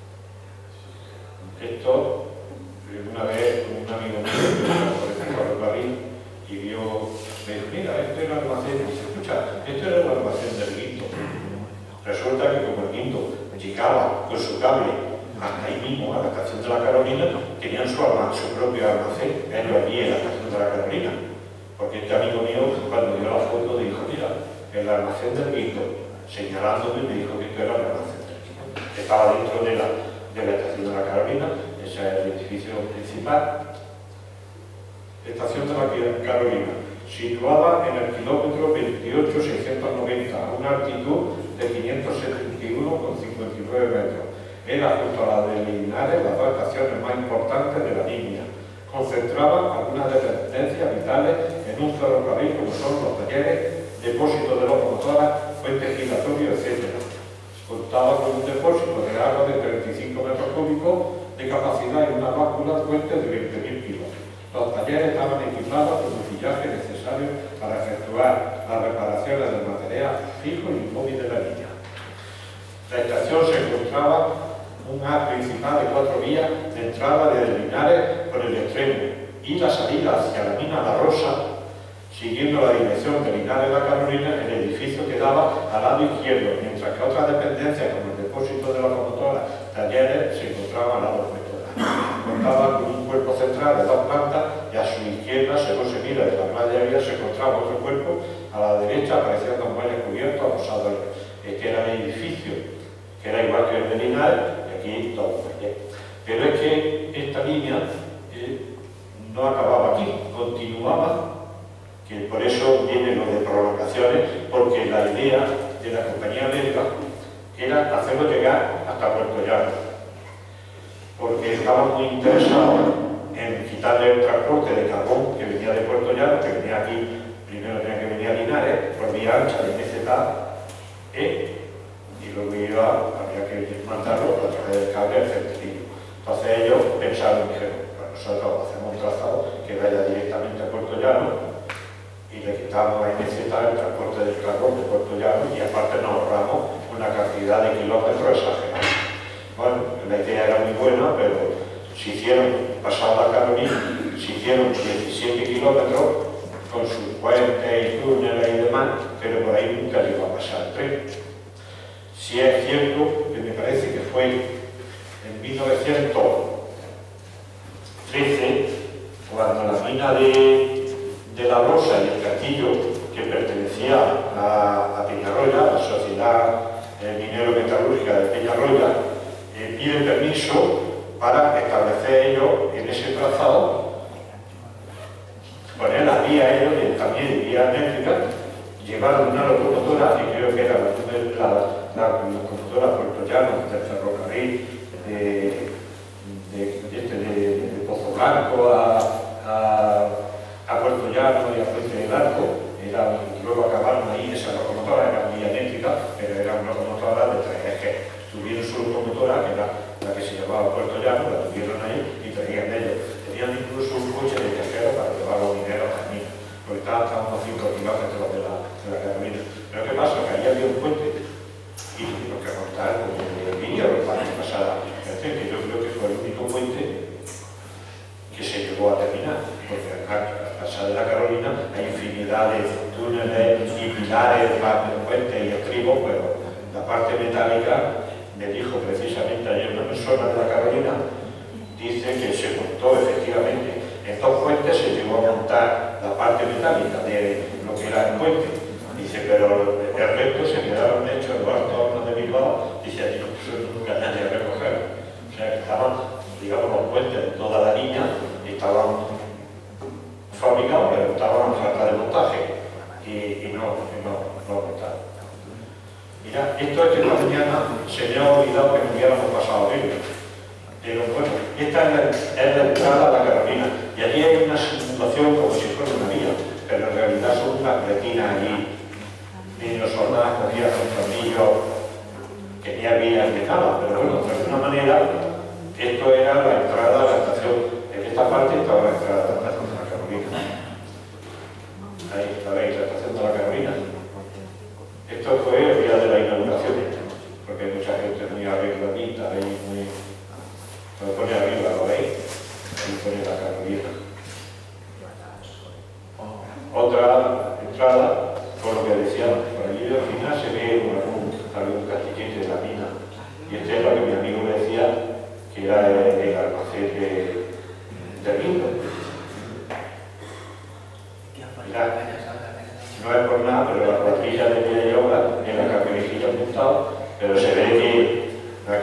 Esto, una vez un amigo mío que estaba por el ferrocarril y vio, me dijo, mira, esto era el almacén, y dice, escucha, esto era el almacén del Guindo. Resulta que como el Guindo llegaba con su cable hasta ahí mismo, a la estación de la Carolina, tenían su propio almacén, ellos allí en la estación de la Carolina. Porque este amigo mío, cuando vio la foto, dijo, mira, el almacén del Guindo, señalándome, me dijo que esto era el almacén del Guindo. Estaba dentro de la estación de la Carolina, ese es el edificio principal. Estación de la Carolina, situada en el kilómetro 28.690, a una altitud de 571,59 metros. Era junto a la de Linares las dos estaciones más importantes de la línea. Concentraba algunas dependencias vitales en un ferrocarril como son los talleres, depósitos de locomotoras, puentes giratorios, etc. Contaba con un depósito de agua de 35 metros cúbicos de capacidad y una báscula de puentes de 20.000 kilos. Los talleres estaban equipados con el fillaje necesario para efectuar las reparaciones del material fijo y inmóvil de la línea. La estación se encontraba un haz principal de 4 vías de entrada desde Linares por el extremo y la salida hacia la mina La Rosa, siguiendo la dirección de Linares la Carolina. El edificio quedaba al lado izquierdo, mientras que otras dependencias como el depósito de locomotoras, talleres, se encontraban al lado opuesto. Contaba con un cuerpo central de 2 plantas y a su izquierda, según se mira de la playa de vida, se encontraba otro cuerpo, a la derecha apareciendo muelles cubiertos adosados. Este era el edificio, que era igual que el de Linares, y aquí todo muelles. Pero es que esta línea no acababa aquí, continuaba, que por eso viene lo de prolongaciones, porque la idea de la compañía belga era hacerlo llegar hasta Puerto Llano, porque estaban muy interesados en quitarle el transporte de carbón que venía de Puerto Llano, que venía aquí, primero tenía que venir a Linares, por vía ancha de meseta, y luego había que mandarlo a través del cable del Centenillo. Entonces ellos pensaron, dijeron, pues nosotros hacemos un trazado que vaya directamente a Puerto Llano y le quitamos a meseta el transporte del carbón de Puerto Llano y aparte nos ahorramos una cantidad de kilómetros exagerada. Bueno, la idea era muy buena, pero se hicieron, pasado la Carolina, se hicieron 17 kilómetros con sus puentes y túneles y demás, pero por ahí nunca llegó a pasar el tren. Si es cierto que me parece que fue en 1913, cuando la mina de La Rosa y el castillo, que pertenecía a Peñarroya, la sociedad minero-metalúrgica de Peñarroya, piden permiso para establecer ellos en ese trazado, poner las vías ellos también vías métricas, llevaron una locomotora, y creo que era la locomotora Puerto Llano del ferrocarril de Pozo Blanco a Puerto Llano y a Puente del Arco. Luego acabaron ahí esa locomotora, era vía métrica, pero era una locomotora de 3 ejes. Tuvieron su locomotora, que era la que se llamaba Puerto Llano, la tuvieron ahí y traían de ellos. Tenían incluso un coche de viajero para llevar los mineros a la mina, porque estaban a unos 5 kilómetros de la Carolina. Pero ¿qué pasa? Que ahí había un puente y tuvieron que montar como vinieron para que pasara el tren, que yo creo que fue el único puente que se llegó a terminar, porque a pasar de la Carolina hay infinidad de túneles y pilares, puentes y estribos, pero la parte metálica, me dijo precisamente ayer una persona de la Carolina, dice que se montó efectivamente en 2 puentes, se llegó a montar la parte metálica de lo que era el puente. Dice, pero el resto se quedaron hechos en los altos hornos de Bilbao, dice, allí no puso nunca nadie a recoger. O sea, que estaban, digamos, los puentes de toda la línea, estaban fabricados, pero estaban en falta de montaje y no montaron. Mira, esto es que esta mañana se me ha olvidado que nos hubiéramos pasado bien. Pero bueno, esta es la entrada a la Carolina y allí hay una simulación como si fuera una vía, pero en realidad son unas retinas allí. Y los soldados cogían con tornillos que ni había ni nada, pero bueno, de alguna manera esto era la entrada a la estación. En esta parte estaba la entrada a la estación de la Carolina. Ahí la veis, la estación de la Carolina. Esto fue el día de la inauguración, porque hay mucha gente muy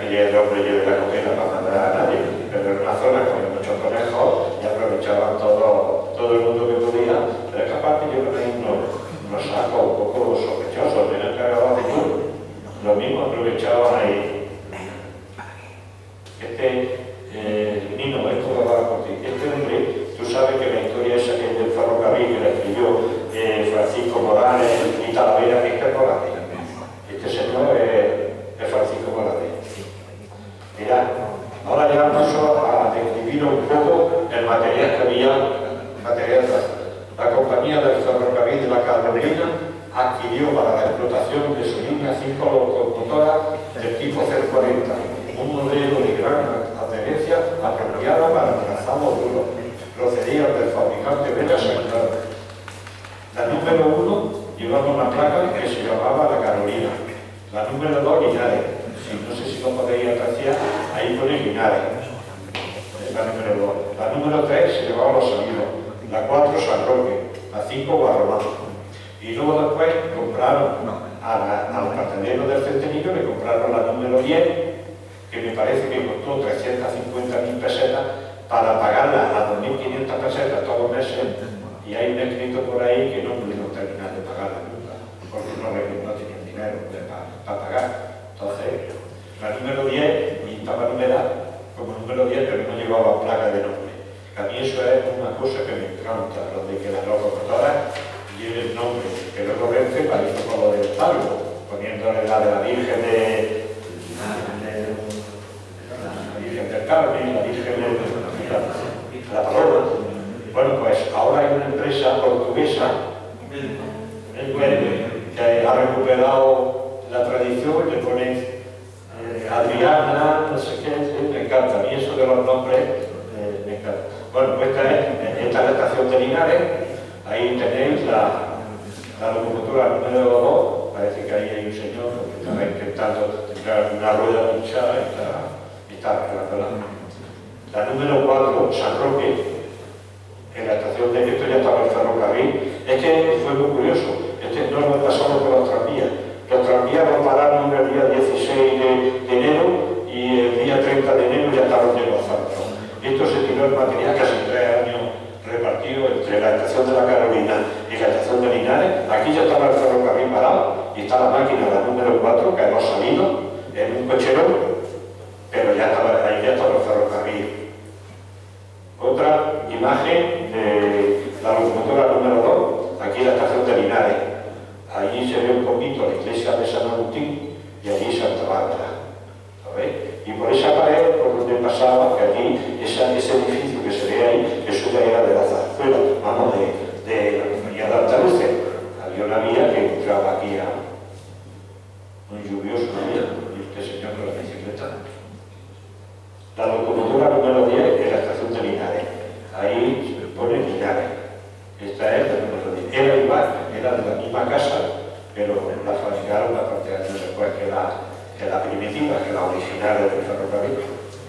el hombre lleve la comida para mandar a nadie, pero en una zona con muchos conejos y aprovechaban todo el mundo que podía. Pero es que aparte yo creo que hay unos sacos un poco sospechosos, tenían que acabar de todo. Lo mismo aprovechaban ahí. Nino, esto lo va a por ti. Este hombre, tú sabes que la historia esa que es del ferrocarril que la escribió Francisco Morales y Talavera, que es Morales. Este señor es Francisco Morales. Mirad, ahora ya paso a describir un poco el material que había, La compañía del ferrocarril de la Carolina adquirió para la explotación de su línea 5 locomotoras del tipo 040, un modelo de gran adherencia apropiado para trazados duros, procedían del fabricante belga Saint-Gobain. La número 1 llevaba una placa que se llamaba la Carolina, la número 2 Linares, no sé si lo podéis apreciar, ahí pone Linares, la número 2, la número 3 se llevaba Los Salidos, la 4 San Roque, la 5 Guarromán. Y luego después compraron a los carteneros del Centenillo, le compraron la número 10, que me parece que costó 350.000 pesetas para pagarla a 2.500 pesetas todos los meses, y hay un escrito por ahí que no pudieron terminar de pagarla nunca, porque no tenían dinero para pagar. Entonces, la número 10, y estaba numerada como número 10, pero no llevaba placa de nombre. A mí eso es una cosa que me encanta, lo de que las locomotoras lleven nombre, que luego vence parece con lo del talgo, poniéndole la de la Virgen la Virgen del Carmen, la Virgen de la Paloma. Bueno, pues ahora hay una empresa portuguesa que ha recuperado la tradición y le pone Adriana, no sé qué, me encanta. A mí eso de los nombres me encanta. Bueno, pues esta es la estación de Linares. Ahí tenéis la locomotora número 2. Parece que ahí hay un señor que estaba intentando entrar una rueda pinchada y está arreglándola. La número 4, San Roque, en la estación de esto ya estaba el ferrocarril. Es que fue muy curioso. No lo pasamos por los tranvías. Los tranvías lo pararon el día 16 de enero y el día 30 de enero ya estaban llenos de esto se tiró el material casi 3 años repartido entre la estación de la Carolina y la estación de Linares. Aquí ya estaba el ferrocarril parado y está la máquina, la número 4, que hemos salido en un cocherón, pero ahí ya estaba el ferrocarril. Otra imagen de la locomotora número 2, aquí la estación de Linares. Allí se ve un poquito la iglesia de San Agustín y allí Santa Bárbara. ¿Sabéis? Y por esa pared por donde pasaba, que aquí, ese edificio que se ve ahí, eso ya era de la zarzuela, vamos, de la compañía de Altaluces. Había una vía que entraba aquí a un lluvioso día, y este señor con la bicicleta. La locomotora número 10 es la estación de Linares. Ahí se pone Linares. Esta es la número 10. Era igual, era de la misma casa, pero la fabricaron bastante años después que la primitiva, que la original del ferrocarril.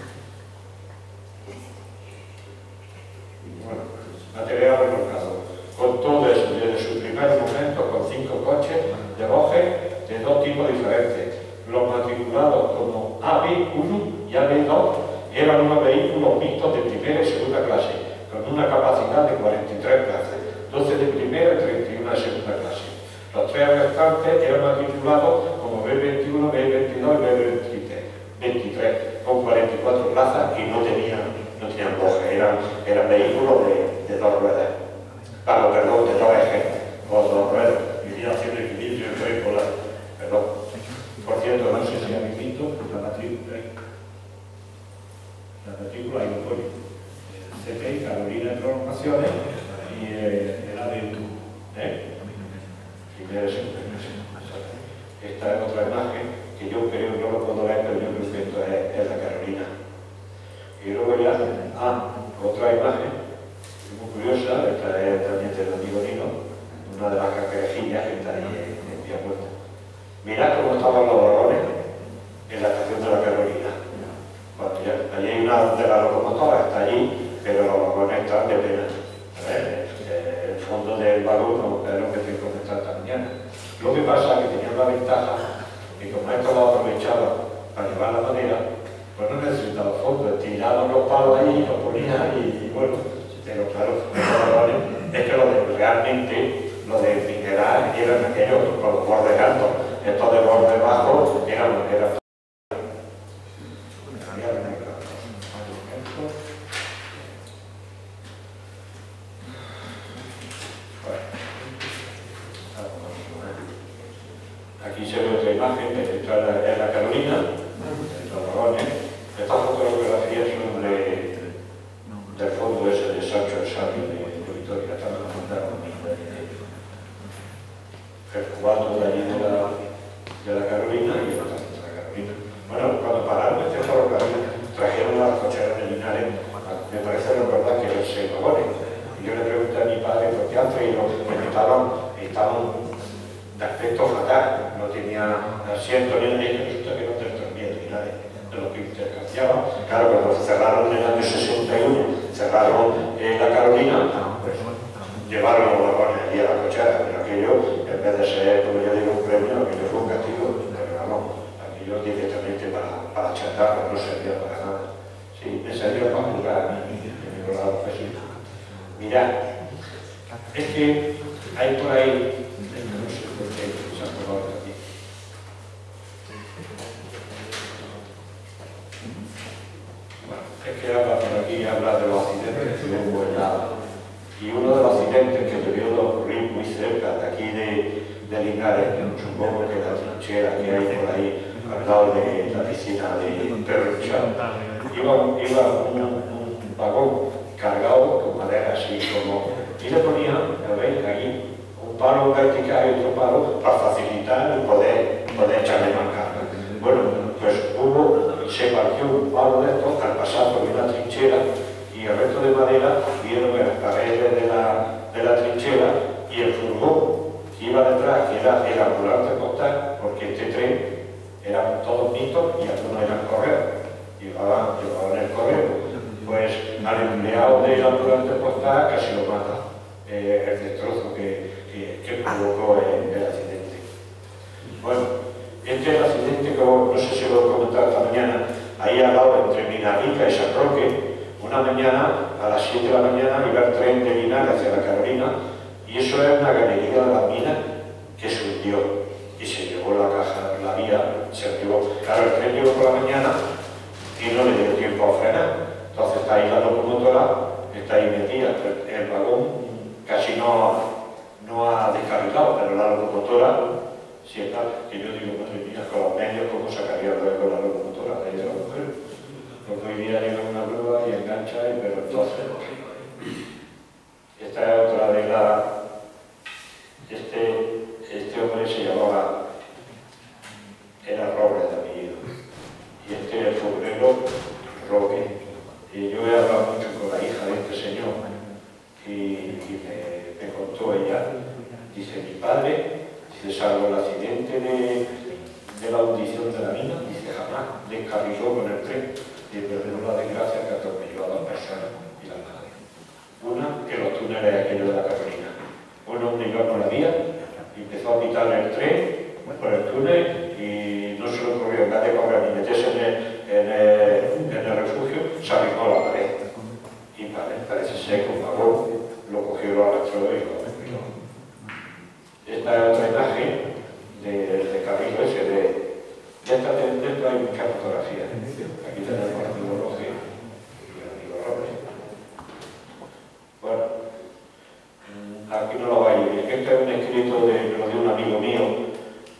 Bueno, material remolcado. Contó desde su primer momento con 5 coches de boje de 2 tipos diferentes. Los matriculados como AB1 y AB2 eran unos vehículos mixtos de primera y segunda clase, con una capacidad de 43 plazas, 12 de primera y 31 de segunda clase. Los 3 restantes eran matriculados como B21, B22 y B23, con 44 plazas y no tenían boje, eran vehículos de 2 ruedas. Perdón, de 2 ejes, o 2 ruedas. Iría haciendo equilibrio entre polar. Perdón. Por cierto, no sé si habéis visto la matrícula. La matrícula hay un pollo. CT, Carolina de Prolongaciones y el AD1. Esta es otra imagen que yo creo, no lo puedo ver, pero yo creo que esto es la Carolina. Y luego ya, otra imagen, muy curiosa, esta es también del amigo Nino, una de las cacarejillas que está ahí en Villapuerta. Mirad cómo estaban los vagones en la estación de la Carolina. Allí hay una de las locomotoras, está allí, pero los vagones están de pena. El fondo del vagón es lo que te comentaba esta mañana. Lo que pasa es que tenían la ventaja que como esto lo aprovechaban para llevar la madera, Bueno, cuando pararon este ferrocarril, trajeron las cocheras de Linares, me parece recordar que eran 6 vagones. Y yo le pregunté a mi padre por qué han traído, porque estaban de aspecto fatal, no tenían asiento ni nada, y resulta que no te tranvías Linares, de los que intercambiaban. Claro, cuando cerraron en el año 61, cerraron la Carolina, pues llevaron los vagones allí a la cochera, pero aquello, en vez de ser, como yo digo, un premio, aquello fue un castigo, pero vamos, aquello directamente para chatarra, no servía para nada. Sí, me salió para jugar a mí, en mi lado profesional. Mirad, es que hay por ahí, no sé por qué se ha tomado aquí. Bueno, es que habla por aquí, habla de los accidentes que hubo en la... Y uno de los accidentes que debió de ocurrir muy cerca de aquí de Linares, supongo que la trinchera que hay por ahí, al lado de la piscina de Perrucha, iba un vagón cargado con madera así como... Y le ponían, ¿veis? Aquí, un palo vertical y otro palo para facilitar el poder echarle más carga. Bueno, pues se partió un palo de estos al pasar por una trinchera y el resto de madera vieron en las paredes de la trinchera y el furgón que iba detrás, que era el ambulante postal, porque este tren eran todos mitos y algunos eran correos, llevaban el correo. Pues al empleado del ambulante postal casi lo mata el destrozo que provocó el accidente. Bueno, este es el accidente que no sé si lo he comentado esta mañana, ahí al lado entre Minarica y San Roque. Una mañana, a las 7 de la mañana, iba el tren de Linares hacia la Carolina y eso era una galería de las minas que se hundió y se llevó la caja, la vía, se llevó. Claro, el tren llegó por la mañana y no le dio tiempo a frenar. Entonces está ahí la locomotora, está ahí metida, el vagón casi no ha descarrilado, pero la locomotora sí está, que yo digo, madre mía, con los medios, ¿cómo sacaría luego la locomotora de ahí de la mujer? Porque hoy día llega una grúa y engancha, pero entonces... Esta es otra de la... Este hombre se llamaba... Era Robles de apellido. Y este es el sobrero Roque. Y yo he hablado mucho con la hija de este señor y me contó ella, dice, mi padre, dice, salvo el accidente de la hundición de la mina, dice, jamás descarriló con el tren, y perdió la desgracia que atropelló a 2 personas y la madre. Una, que los túneles aquellos de la Carolina. Un hombre iba por la vía y empezó a pitarle el tren por el túnel y no se le ocurrió, en vez de correr ni meterse en el refugio, se arrimó a la pared. Y parece ser que un vagón lo cogió, lo arrastró y lo arregló. Esta es otra imagen de Carrillo ese dentro hay muchas fotografías. Aquí tenemos al amigo Roque y al amigo Robles. Bueno, aquí no lo vais a ver. Este es un escrito de un amigo mío.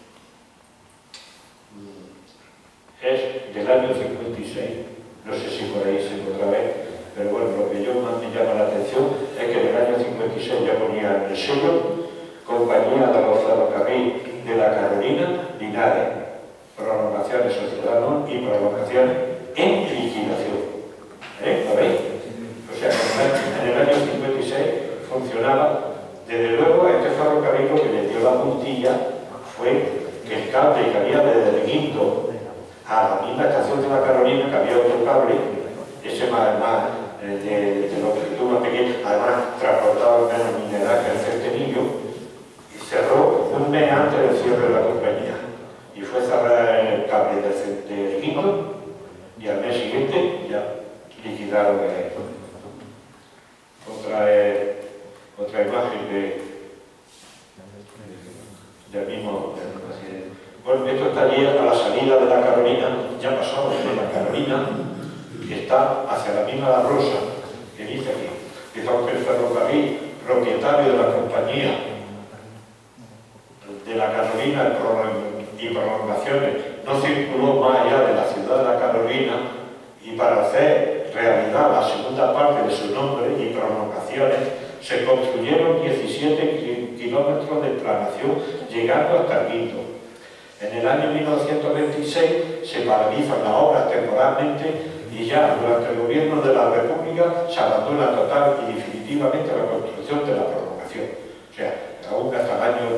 Es del año 56, no sé si por ahí se podrá ver, pero bueno, lo que yo más me llama la atención es que en el año 56 ya ponía el sello Compañía de los Ferrocarriles de la Carolina, Linares, prolongaciones sociedades y prolongaciones en liquidación. ¿Lo veis? O sea, en el año 56 funcionaba. Desde luego, este ferrocarril lo que le dio la puntilla fue que el cable que había desde el Guinto a la misma estación de la Carolina, que había otro cable, ese más de longitud más pequeña, además transportaba menos mineral que el centenillo, y cerró un mes antes del cierre de la compañía. Y fue cerrar el cable del Guinto, y al mes siguiente ya liquidaron otra imagen del mismo accidente. Bueno, esto está allí a la salida de la Carolina, ya pasamos de la Carolina, que está hacia la mina La Rosa, que dice aquí, que aunque el ferrocarril propietario de la compañía de la Carolina y prolongaciones no circuló más allá de la ciudad de la Carolina y para hacer realidad la segunda parte de su nombre y prolongaciones se construyeron 17 kilómetros de planación llegando hasta el Guinto. En el año 1926 se paralizan las obras temporalmente y ya durante el gobierno de la República se abandona total y definitivamente la construcción de la prolongación. O sea, aún hasta el año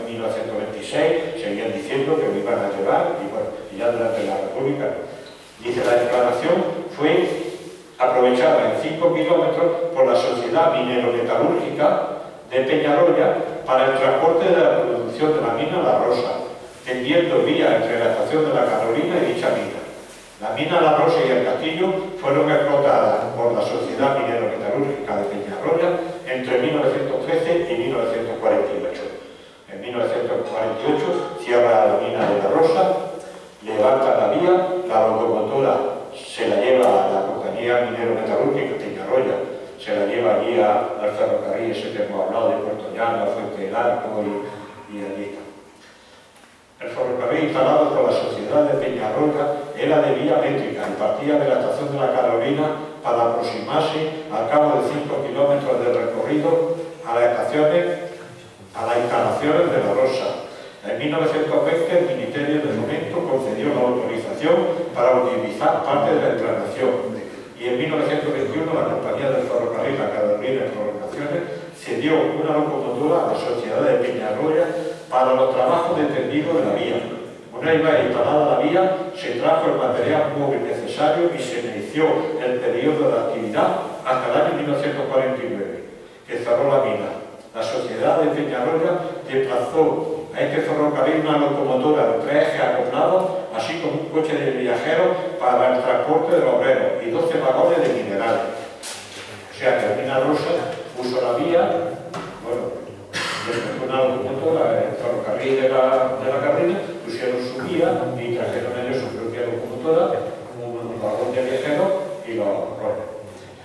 1926 seguían diciendo que lo iban a llevar y bueno, y ya durante la República no. Dice, la declaración fue aprovechada en 5 kilómetros por la Sociedad Minero-Metalúrgica de Peñarroya para el transporte de la producción de la mina La Rosa, tendiendo vía entre la estación de la Carolina y dicha mina. La mina La Rosa y el Castillo fueron explotadas por la Sociedad Minero-Metalúrgica de Peñarroya entre 1913 y 1948. En 1948 cierra la mina de La Rosa, levanta la vía, la locomotora se la lleva a la compañía minero-metalúrgica Peñarroya, se la lleva allí al ferrocarril ese que hemos hablado de Puerto Llano, Fuente del Arco y allí está. El ferrocarril instalado por la Sociedad de Peñarroya era de vía métrica y partía de la estación de la Carolina para aproximarse al cabo de 5 kilómetros de recorrido a las instalaciones de La Rosa. En 1920 el Ministerio de Fomento concedió la autorización para utilizar parte de la instalación y en 1921 la compañía del ferrocarril La Carolina de Prolongaciones cedió una locomotora a la Sociedad de Peñarroya para los trabajos de tendido de la vía. Una vez instalada la vía, se trajo el material móvil necesario y se inició el periodo de actividad hasta el año 1949, que cerró la mina. La Sociedad de Peñarroya desplazó a este ferrocarril una locomotora de 3 ejes acoplados, así como un coche de viajeros para el transporte de obreros y 12 vagones de minerales. O sea que la mina Rosa puso la vía, bueno, una locomotora, el ferrocarril de la Carolina, pusieron su vía y trajeron ellos su propia locomotora, un vagón de viajeros y los obreros.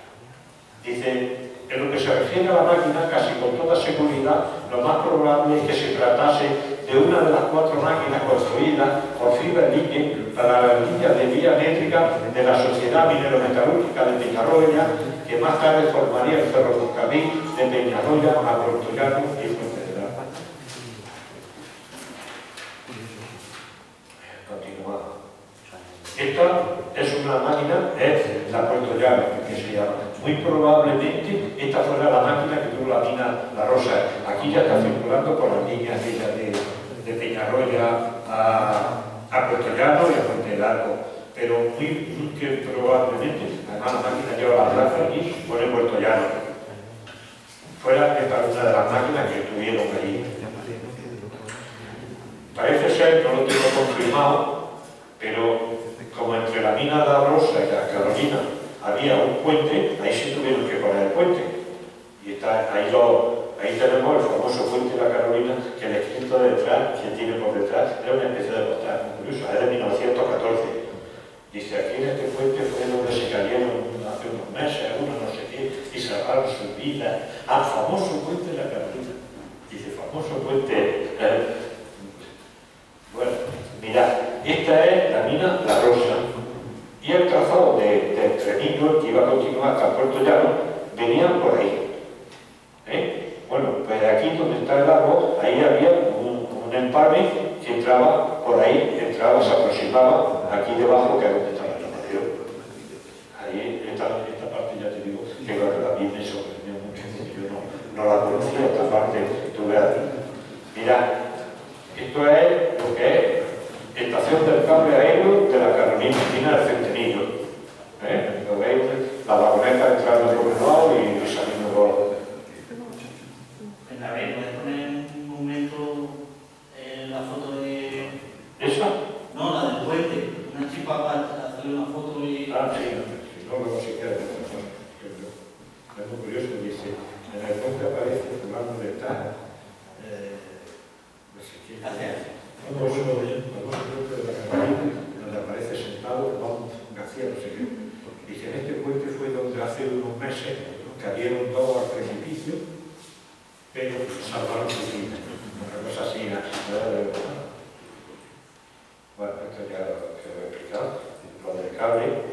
Dice, en lo que se refiere a la máquina, casi con toda seguridad, lo más probable es que se tratase de una de las 4 máquinas construidas por Fiberline para la línea de vía métrica de la Sociedad Minero-Metalúrgica de Peñarroya, que más tarde formaría el ferrocarril de Peñarroya a Puerto Llano y Fuente del Arco. Continuamos. Esta es una máquina, es la Puerto Llano, que se llama. Muy probablemente esta fuera la máquina que tuvo la mina La Rosa. Aquí ya está circulando por las líneas de Peñarroya a Puerto Llano y a Fuente del Arco. Pero muy probablemente, además la máquina lleva la plaza aquí, pone Puerto Llano. Fuera esta una de las máquinas que estuvieron allí. Parece ser, no lo tengo confirmado, pero como entre la mina La Rosa y la Carolina había un puente, ahí se tuvieron que poner el puente. Y está, ahí tenemos el famoso puente de la Carolina, que el escrito de detrás, que tiene por detrás, era una especie de postal muy curiosa, es de 1914. Dice, aquí en este puente fue donde se cayeron hace unos meses, uno no sé qué, y salvaron sus vidas. Al famoso puente de la Carolina. Dice, famoso puente. Bueno, mirad, esta es la mina La Rosa. Y el trazado de Tremillo, que iba a continuar hasta Puerto Llano, venían por ahí. Bueno, pues aquí donde está el lago, ahí había un empalme que entraba por ahí, entraba, se aproximaba aquí debajo, que es donde está la estación. Ahí, esta parte ya te digo, que a mí me sorprendió mucho, yo no la conocía, esta parte, tú veas. Mira, esto es lo que es estación del cable aéreo de la Carolina, esquina del Centenillo. Lo veis, la vagoneta entrando por un lado y saliendo por otro. A ver, ¿puedes poner un momento la foto de...? ¿Esa? No, la del puente. Una chica para hacerle una foto y... Ah, sí, no, luego si quieres. Es muy curioso, dice, en el puente aparece fulano de tal, no sé qué. Vamos a ver de la Carolina, donde aparece sentado Juan García, no sé qué. Dice, en este puente fue donde hace unos meses cayeron todos al precipicio, pero salvaron su vida. Una cosa así, bueno, esto ya lo he explicado, lo del cable.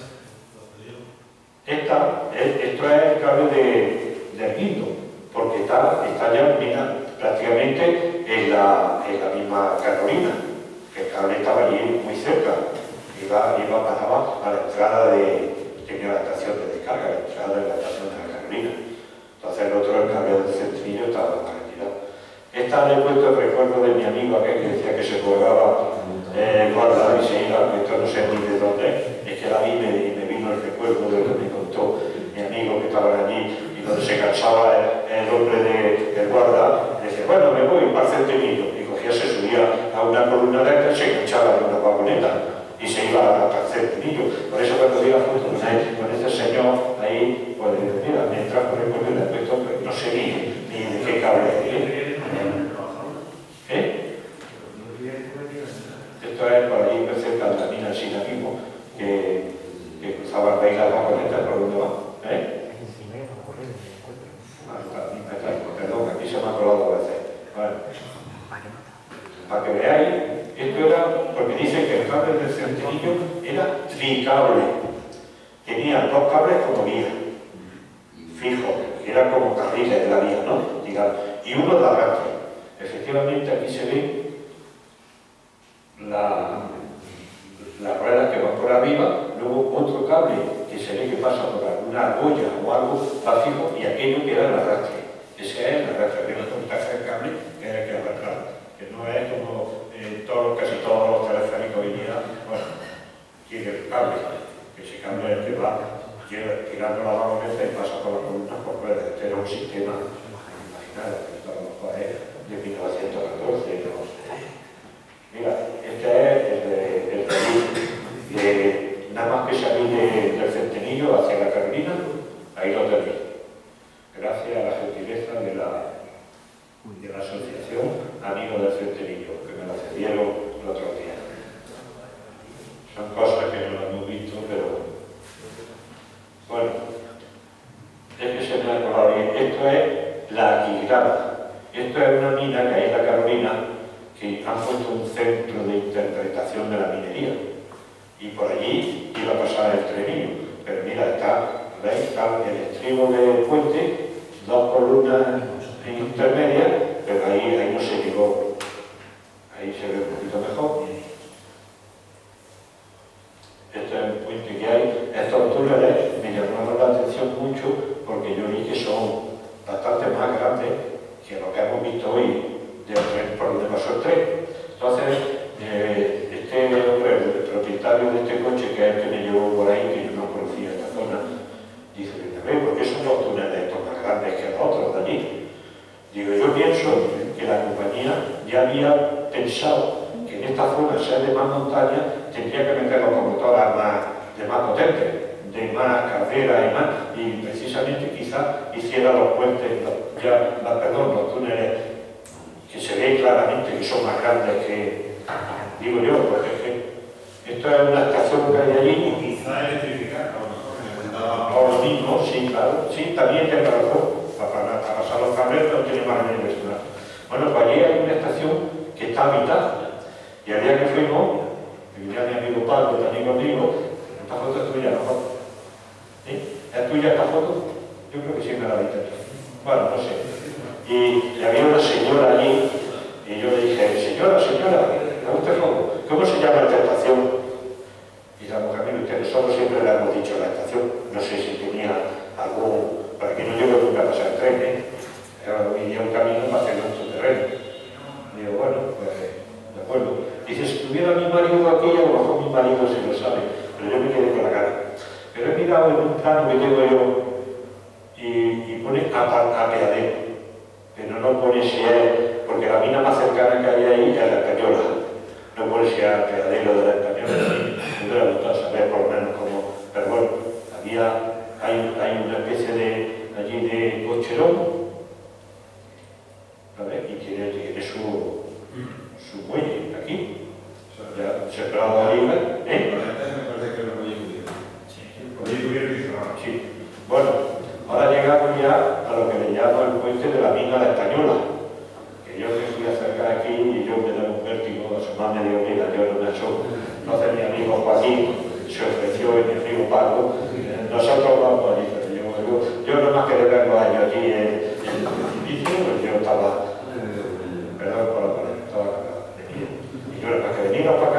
Esto es el cable del Guindo, porque está ya, mira, prácticamente en la misma Carolina, que cable estaba allí muy cerca, pasaba a la entrada tenía la estación de descarga, la entrada de la estación de la Carolina. Entonces el otro, el cable del centrillo, estaba retirado. Esta le he puesto el recuerdo de mi amigo aquel que decía que se colgaba guardar y se iba, esto no sé ni de dónde, es que la vi y me vino el recuerdo de lo que me contó mi amigo que estaba allí, y cuando se cansaba el hombre del guarda, decía, bueno, me voy para el centrillo, y cogía, se subía a una columna de y se enganchaba en una vagoneta y se iba hasta el centrillo. Por eso cuando vi la foto con este señor ahí, pues mira, me trajo recuerdo y le he puesto, pues no sé ni de qué cable es. Esto es por allí cerca de la mina del Sinamismo, que cruzaban ahí las vagonetas por donde van. Perdón, aquí se me ha colado a veces. Vale. Para que veáis, esto era, porque dicen que el cable del centrillo era tricable. Tenía dos cables como guía, fijos, que eran como carriles de la vía, ¿no? Digamos, y uno de arrastre. Efectivamente, aquí se ve las ruedas que van por arriba, luego otro cable que se ve que pasa por alguna argolla o algo va fijo, y aquello que era el arrastre. Ese es el arrastre, que no es un tercer cable que era el que arrastrar, que no es como casi todos los teleféricos hoy día, bueno, tiene el cable, que ese cable es el que va tirando la vagoneta y pasa por las columnas por ruedas. Este era un sistema, imaginad, que esto a lo mejor es de 1914, no sé. Mira, este es el de nada más que salir del Centenillo hacia la Carolina, ahí lo tenéis. Gracias a la gentileza de la asociación Amigos del Centenillo, que me la cedieron el otro día. Son cosas que no las hemos visto, pero bueno, es que se me ha acordado bien. Esto es la Aquigrama. Esto es una mina que hay en la Carolina, que han puesto un centro de interpretación de la minería, y por allí iba a pasar el trenillo, pero mira, ¿veis? Está el estribo del puente, dos columnas intermedias, pero ahí no se llegó, ahí se ve un poquito mejor. Este es el puente que hay. Estos túneles me llamaron la atención mucho porque yo vi que son bastante más grandes que lo que hemos visto hoy por donde pasó el tren. Entonces, este hombre, el propietario de este coche, que es el que me llevó por ahí, que yo no conocía esta zona, dice, ¿por qué son los túneles estos más grandes que los otros de allí? Digo, yo pienso que la compañía ya había pensado que en esta zona, ser de más montaña, tendría que meter locomotoras de más potentes, de más carreras y precisamente quizás hiciera los puentes, los túneles, que se ve claramente que son más grandes que, digo yo, porque es que esto es una estación que hay allí. Y quizá electrificar, o lo mismo, sí, claro, sí, también te trabajó para pasar los cables, pero tiene más universidad. Bueno, pues allí hay una estación que está a mitad, y al día que fuimos, me venía mi amigo Pablo, también conmigo, esta foto es tuya, ¿no? ¿Sí? ¿Es tuya esta foto? Yo creo que sí me la vi. Bueno, no sé. Y había una señora allí, y yo le dije, señora, ¿me gusta cómo se llama esta estación? Y la mujer me dice, nosotros siempre le hemos dicho la estación, no sé si tenía algún, para que no llegue nunca a pasar el tren, Era un camino para hacer nuestro terreno. Digo, bueno, pues, de acuerdo. Dice, si tuviera mi marido aquí, a lo mejor mi marido se lo sabe, pero yo me quedé con la cara. Pero he mirado en un plano que tengo yo, y pone apeadero. Pero no pone si es, porque la mina más cercana que hay ahí es la Española. No pone si es apeadero de la Española. Me hubiera gustado saber por lo menos cómo. Pero bueno, hay una especie de allí de cocherón, ¿vale? Y tiene su muelle aquí. Ya separado ahí, ¿eh? Sí. Bueno, ahora llegamos ya a lo que le llamo el puente de la mina de Española, que yo me fui a acercar aquí y yo me da un vértigo, asomarme y digo, mira, yo no me asomo. Entonces mi amigo Joaquín se ofreció y mi amigo Pablo, nosotros vamos allí, pero yo no más que verlo a ellos allí en el inicio, pues yo estaba, perdón por la palabra, estaba de pie. Y yo no más que venir a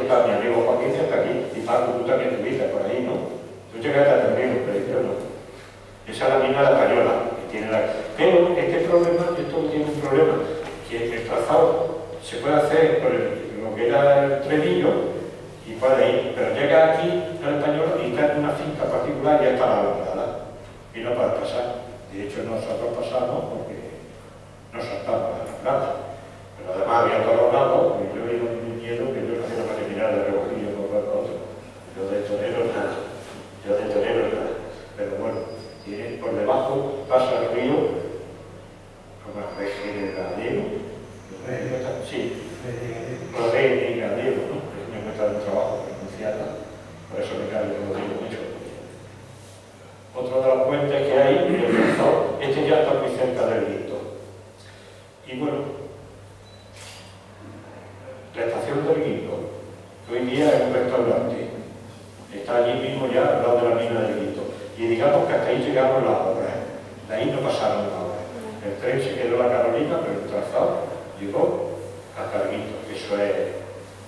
está mi amigo Joaquín, está aquí, y Paco, tú también estuviste por ahí, ¿no? Tú llegaste a Termino, pero yo no. Esa es la mina de la Española, que tiene la... Pero este problema, esto tiene un problema, que el trazado se puede hacer por lo que era el Trenillo y puede ir, pero llega aquí a la Española y está en una finca particular y ya está la alumbrada y no puede pasar. De hecho, nosotros pasamos porque no saltamos la alumbrada. Pero además había todos los lados, y yo iba con un miedo que yo no hacía más que mirar de rebujillo por el otro. Yo de torero nada. Pero bueno, por debajo pasa el río, como el regeneradero. Sí, regeneradero, ¿no? Me cuesta un trabajo pronunciarla, por eso me cae todo digo mucho. Otro de los puentes que hay, este ya está muy cerca del Guinto. Y bueno, la estación del Guinto, que hoy día es un restaurante, está allí mismo ya al lado de la mina del Guinto. Y digamos que hasta ahí llegaron las obras, de ahí no pasaron las obras. El tren se quedó en la Carolina, pero el trazado llegó hasta el Guinto, que eso es...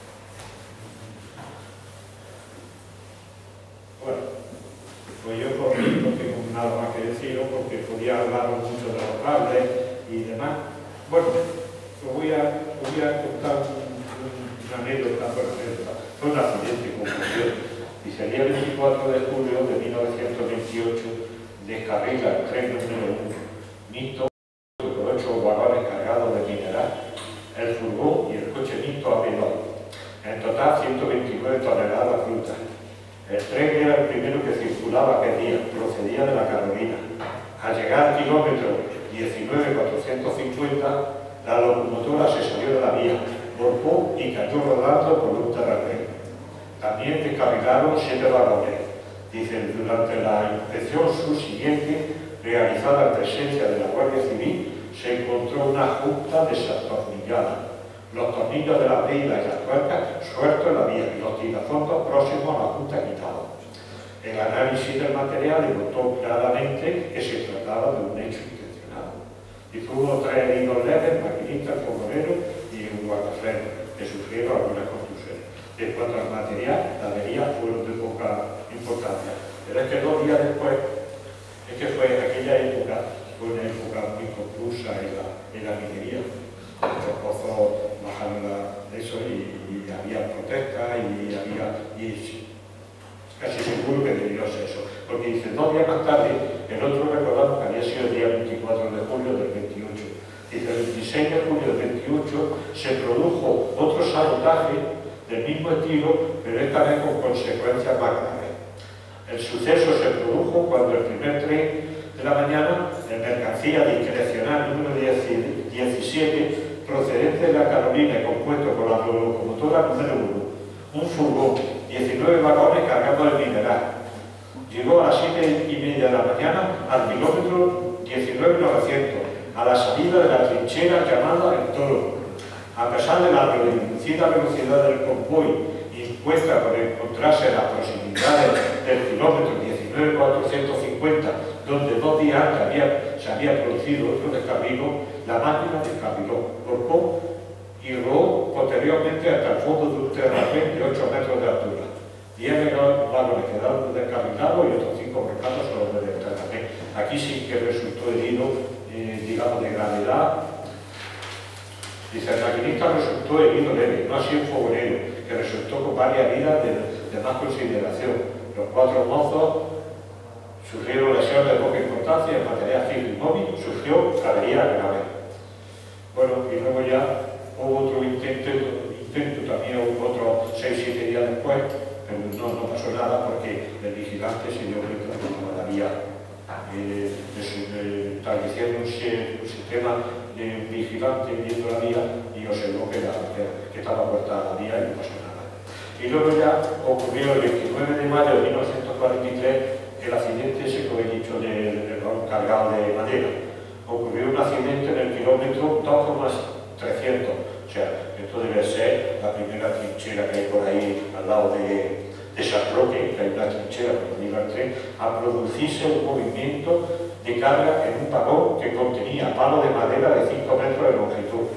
Bueno, pues yo por mí no tengo nada más que deciros porque podía hablar mucho de los cables y demás. Bueno, os voy a contar una anécdota, por ejemplo. Fue un accidente como yo. Y sería el 24 de julio de 1928 descarrila el tren número 1, mixto, con 8 vagones cargados de mineral, el furgón y el coche mixto AP2. En total 129 toneladas de fruta. El tren era el primero que circulaba aquel día, procedía de la Carolina. Al llegar al kilómetro 19,450, la locomotora se salió de la vía, volcó y cayó rodando por un terraplén. También descarrilaron 7 vagones. Dicen, durante la inspección subsiguiente, realizada en presencia de la Guardia Civil, se encontró una junta desatornillada. Los tornillos de la pila y las tuercas sueltos en la vía y los tirafondos próximos a la junta quitados. El análisis del material demostró claramente que se trataba de un hecho intencionado. Y hubo 3 heridos leves, maquinistas, fogoneros y un guardafreno, que sufrieron algunas contusiones. En cuanto al material, la avería fueron de poca importancia. Pero es que 2 días después, es que fue aquella época, fue una época muy confusa en la minería. Los pozos bajaron eso y había protestas y casi seguro que debió ser eso. Porque dice, 2 días más tarde, el otro recordamos que había sido el día 24 de julio del 28. Dice, el 26 de julio del 28 se produjo otro sabotaje del mismo estilo, pero esta vez con consecuencias más graves. El suceso se produjo cuando el primer tren de la mañana, el mercancía discrecional número 17, procedente de la Carolina y compuesto por la locomotora número 1, un furgón, 19 vagones cargados de mineral. Llegó a las 7:30 de la mañana al kilómetro 19,900, a la salida de la trinchera llamada El Toro. A pesar de la reducida velocidad del convoy impuesta por encontrarse en las proximidades del kilómetro 19,450, donde 2 días antes se había producido otro descarrilo, la máquina descarriló, volcó y rodó posteriormente hasta el fondo de un terraplén de 8 metros de altura. 10 vagones quedaron descarrilados y otros 5 rescatos sobre el terraplén. Aquí sí que resultó herido, digamos, de gravedad. Dice, el maquinista resultó herido leve, no así el fogonero, que resultó con varias heridas de más consideración. Los 4 mozos sufrieron lesiones de poca importancia, el material fijo y móvil sufrió averías graves. Bueno, y luego ya hubo otro intento también hubo otros 6-7 días después, pero no pasó nada porque el vigilante se dio cuenta de que todavía estableciendo un sistema de vigilante viendo la vía y observó que estaba cortada la vía y no pasó nada. Y luego ya ocurrió el 29 de mayo de 1943 el accidente ese que he dicho del cargado de madera. Ocurrió un accidente en el kilómetro 2,300, o sea, esto debe ser la primera trinchera que hay por ahí al lado de San Roque, que hay una trinchera por donde iba el tren, a producirse un movimiento de carga en un vagón que contenía palos de madera de 5 metros de longitud.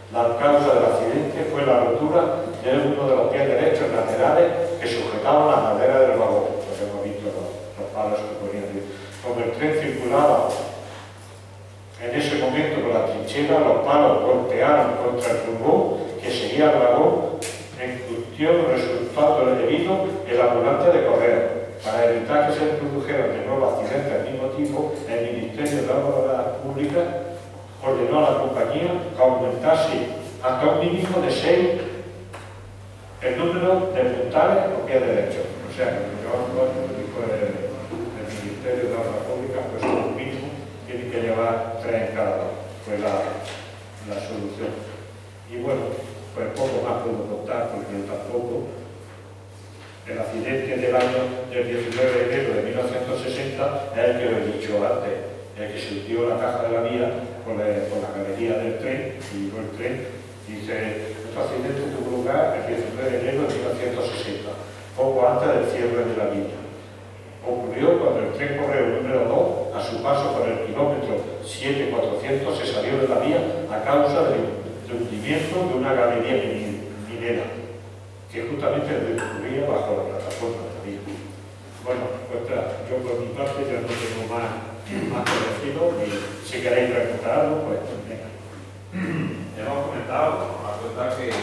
La causa del accidente fue la rotura de uno de los pies derechos laterales que sujetaban la madera del vagón, lo que hemos visto los palos que ponían ahí. Como el tren circulaba en ese momento con la trinchera, los palos golpearon contra el turbón que seguía el vagón en cuestión, resultando debido el ambulante de correo. Para evitar que se produjeran de nuevo accidentes del mismo tipo, el Ministerio de Obras Públicas ordenó a la compañía que aumentase hasta un mínimo de 6 el número de puntales o pies derechos. O sea, lo que dijo el Ministerio de Obras Públicas, pues un mínimo tiene que llevar 3 en cada lado. Fue la solución. Y bueno, pues poco más puedo contar porque tampoco. El accidente del año del 19 de enero de 1960 es el que os he dicho antes, el que se hundió la caja de la vía por la galería del tren, y llegó el tren. Dice, este accidente tuvo lugar el 19 de enero de 1960, poco antes del cierre de la vía. Ocurrió cuando el tren correo número 2, a su paso por el kilómetro 7400, se salió de la vía a causa del hundimiento de una galería minera, que justamente discurría bajo la plataforma de la vía. Bueno, pues yo por mi parte ya no tengo más que decirlo, y si queréis preguntar algo, pues venga. Hemos comentado, a cuenta que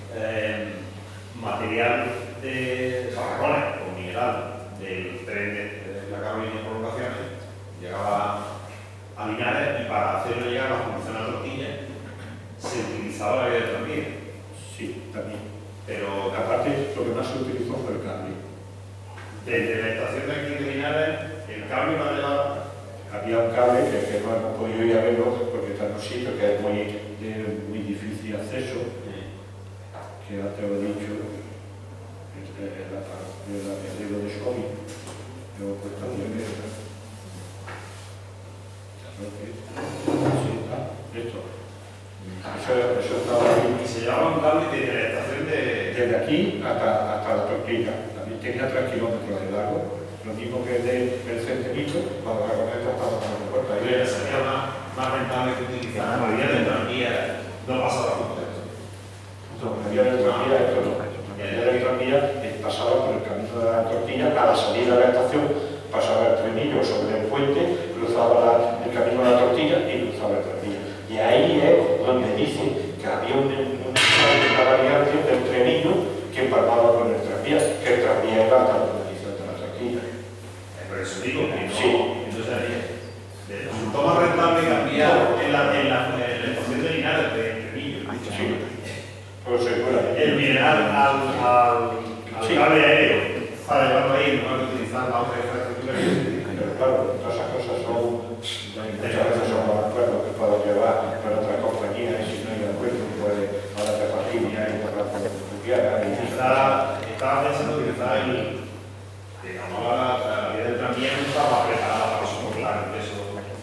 material de barracones o mineral del tren de la Carolina de Colocaciones llegaba a Linares, y para hacerlo llegar a la función a tortilla se utilizaba la vía de tranvía. Sí, también. Pero Aparte, lo que más se utilizó fue el cable. desde la estación de aquí de Linares, el cable va a llevar. Había un cable que no hemos podido ir a verlo porque está en un sitio que es muy difícil acceso, que antes lo he dicho, es la aviadero de Somi, luego cuesta 10 metros. Esto. Eso estaba ahí. Y se llevaba un cable desde la estación Desde aquí hasta la tortilla. También tenía 3 kilómetros de largo. Lo mismo que del centenito, para la vagoneta estaba con la puerta. Ahí sería más rentable que utilizar la vía de tranvía, no pasaba por eso. La vía del tranvía, esto no. La vía del tranvía pasaba por el camino de la tortilla, a la salida de la estación pasaba el trenillo sobre el puente, cruzaba el camino de la tortilla y cruzaba el tranvía. Y ahí es donde dice que había una variante del trenillo que empalmaba con el tranvía, que el tranvía era hasta la posición de la tortilla. Por eso digo que no. Sí. Entonces, resultó más rentable cambiar en la estación de Linares de Tremillo. Sí, pues seguramente. El mineral al Sí. cable aéreo para llevarlo ahí, no hay que utilizar la otra infraestructura. Pero claro, todas esas cosas muchas veces son los acuerdos que puedo llevar con otra compañía, y si no hay acuerdo, puede ahora te familia y por la familia. Estaba pensando que quizá digamos, la vía del tranvía no estaba preparada para soportar el peso.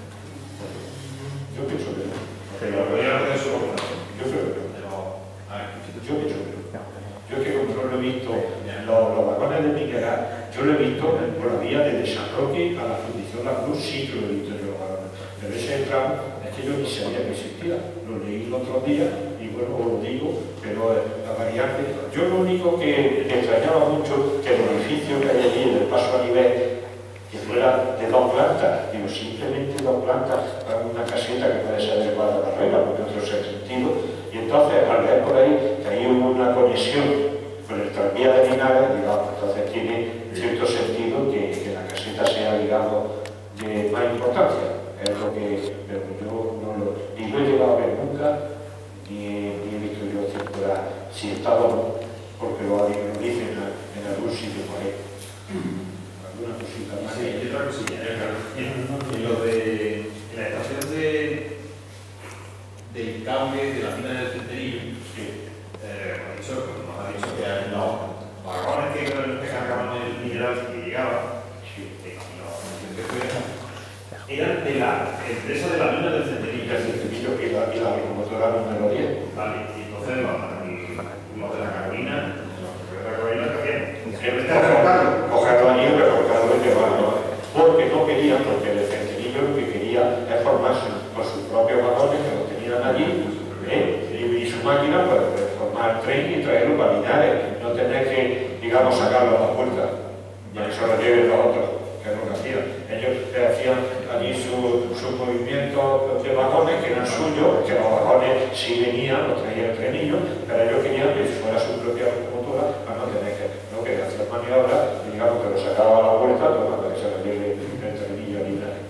Yo pienso que no. Pero podría haber soportado. Yo creo que no. Yo pienso que no. Yo es que como no lo he visto, los vagones de Miguelá, yo lo he visto por la vía desde San Roque a la Fundición La Cruz, sí que lo he visto yo los vagones. Pero ese tramo es que yo ni sabía que existía. Lo leí el otro día y bueno, os lo digo, pero la variante. Yo lo único que me extrañaba mucho que el edificio que hay allí en el paso a nivel, que fuera de 2 plantas, digo, simplemente 2 plantas para una caseta que puede ser de cuadra barrera, porque otro es el sentido. Y entonces, al ver por ahí que hay una conexión con el tranvía de Linares, digamos, entonces tiene cierto sentido que la caseta sea, digamos, de más importancia. Es lo que, pero yo ni lo he llegado a ver nunca, ni he visto yo circular, si estaba, porque lo dicen en algún sitio por ahí. Alguna cosita más. Sí, y otra cosilla, en lo de la estación del cable de la mina del Centenillo, eso nos ha dicho que los vagones que cargaban el mineral que llegaba, eran de la empresa de la mina del Centenillo. El Centenillo y la locomotora número 10. Vale, y entonces los de la Carolina, Cogerlo allí y recortarlo y llevarlo. Porque no querían, porque el Centenillo lo que quería es formarse con sus propios vagones que los tenían allí, y su máquina, pues formar el tren y traerlo para Linares, no tener que, digamos, sacarlo a la puerta, para que se lo lleven los otros, que es lo que hacían. Ellos hacían allí su movimiento de vagones, que eran suyos, que los vagones sí venían, los traía el trenillo, pero ellos querían que fuera su propia locomotora para no tener que, no quería hacer maniobras, y digamos que lo sacaba a la vuelta, para que se lo lleve el trenillo a Linares.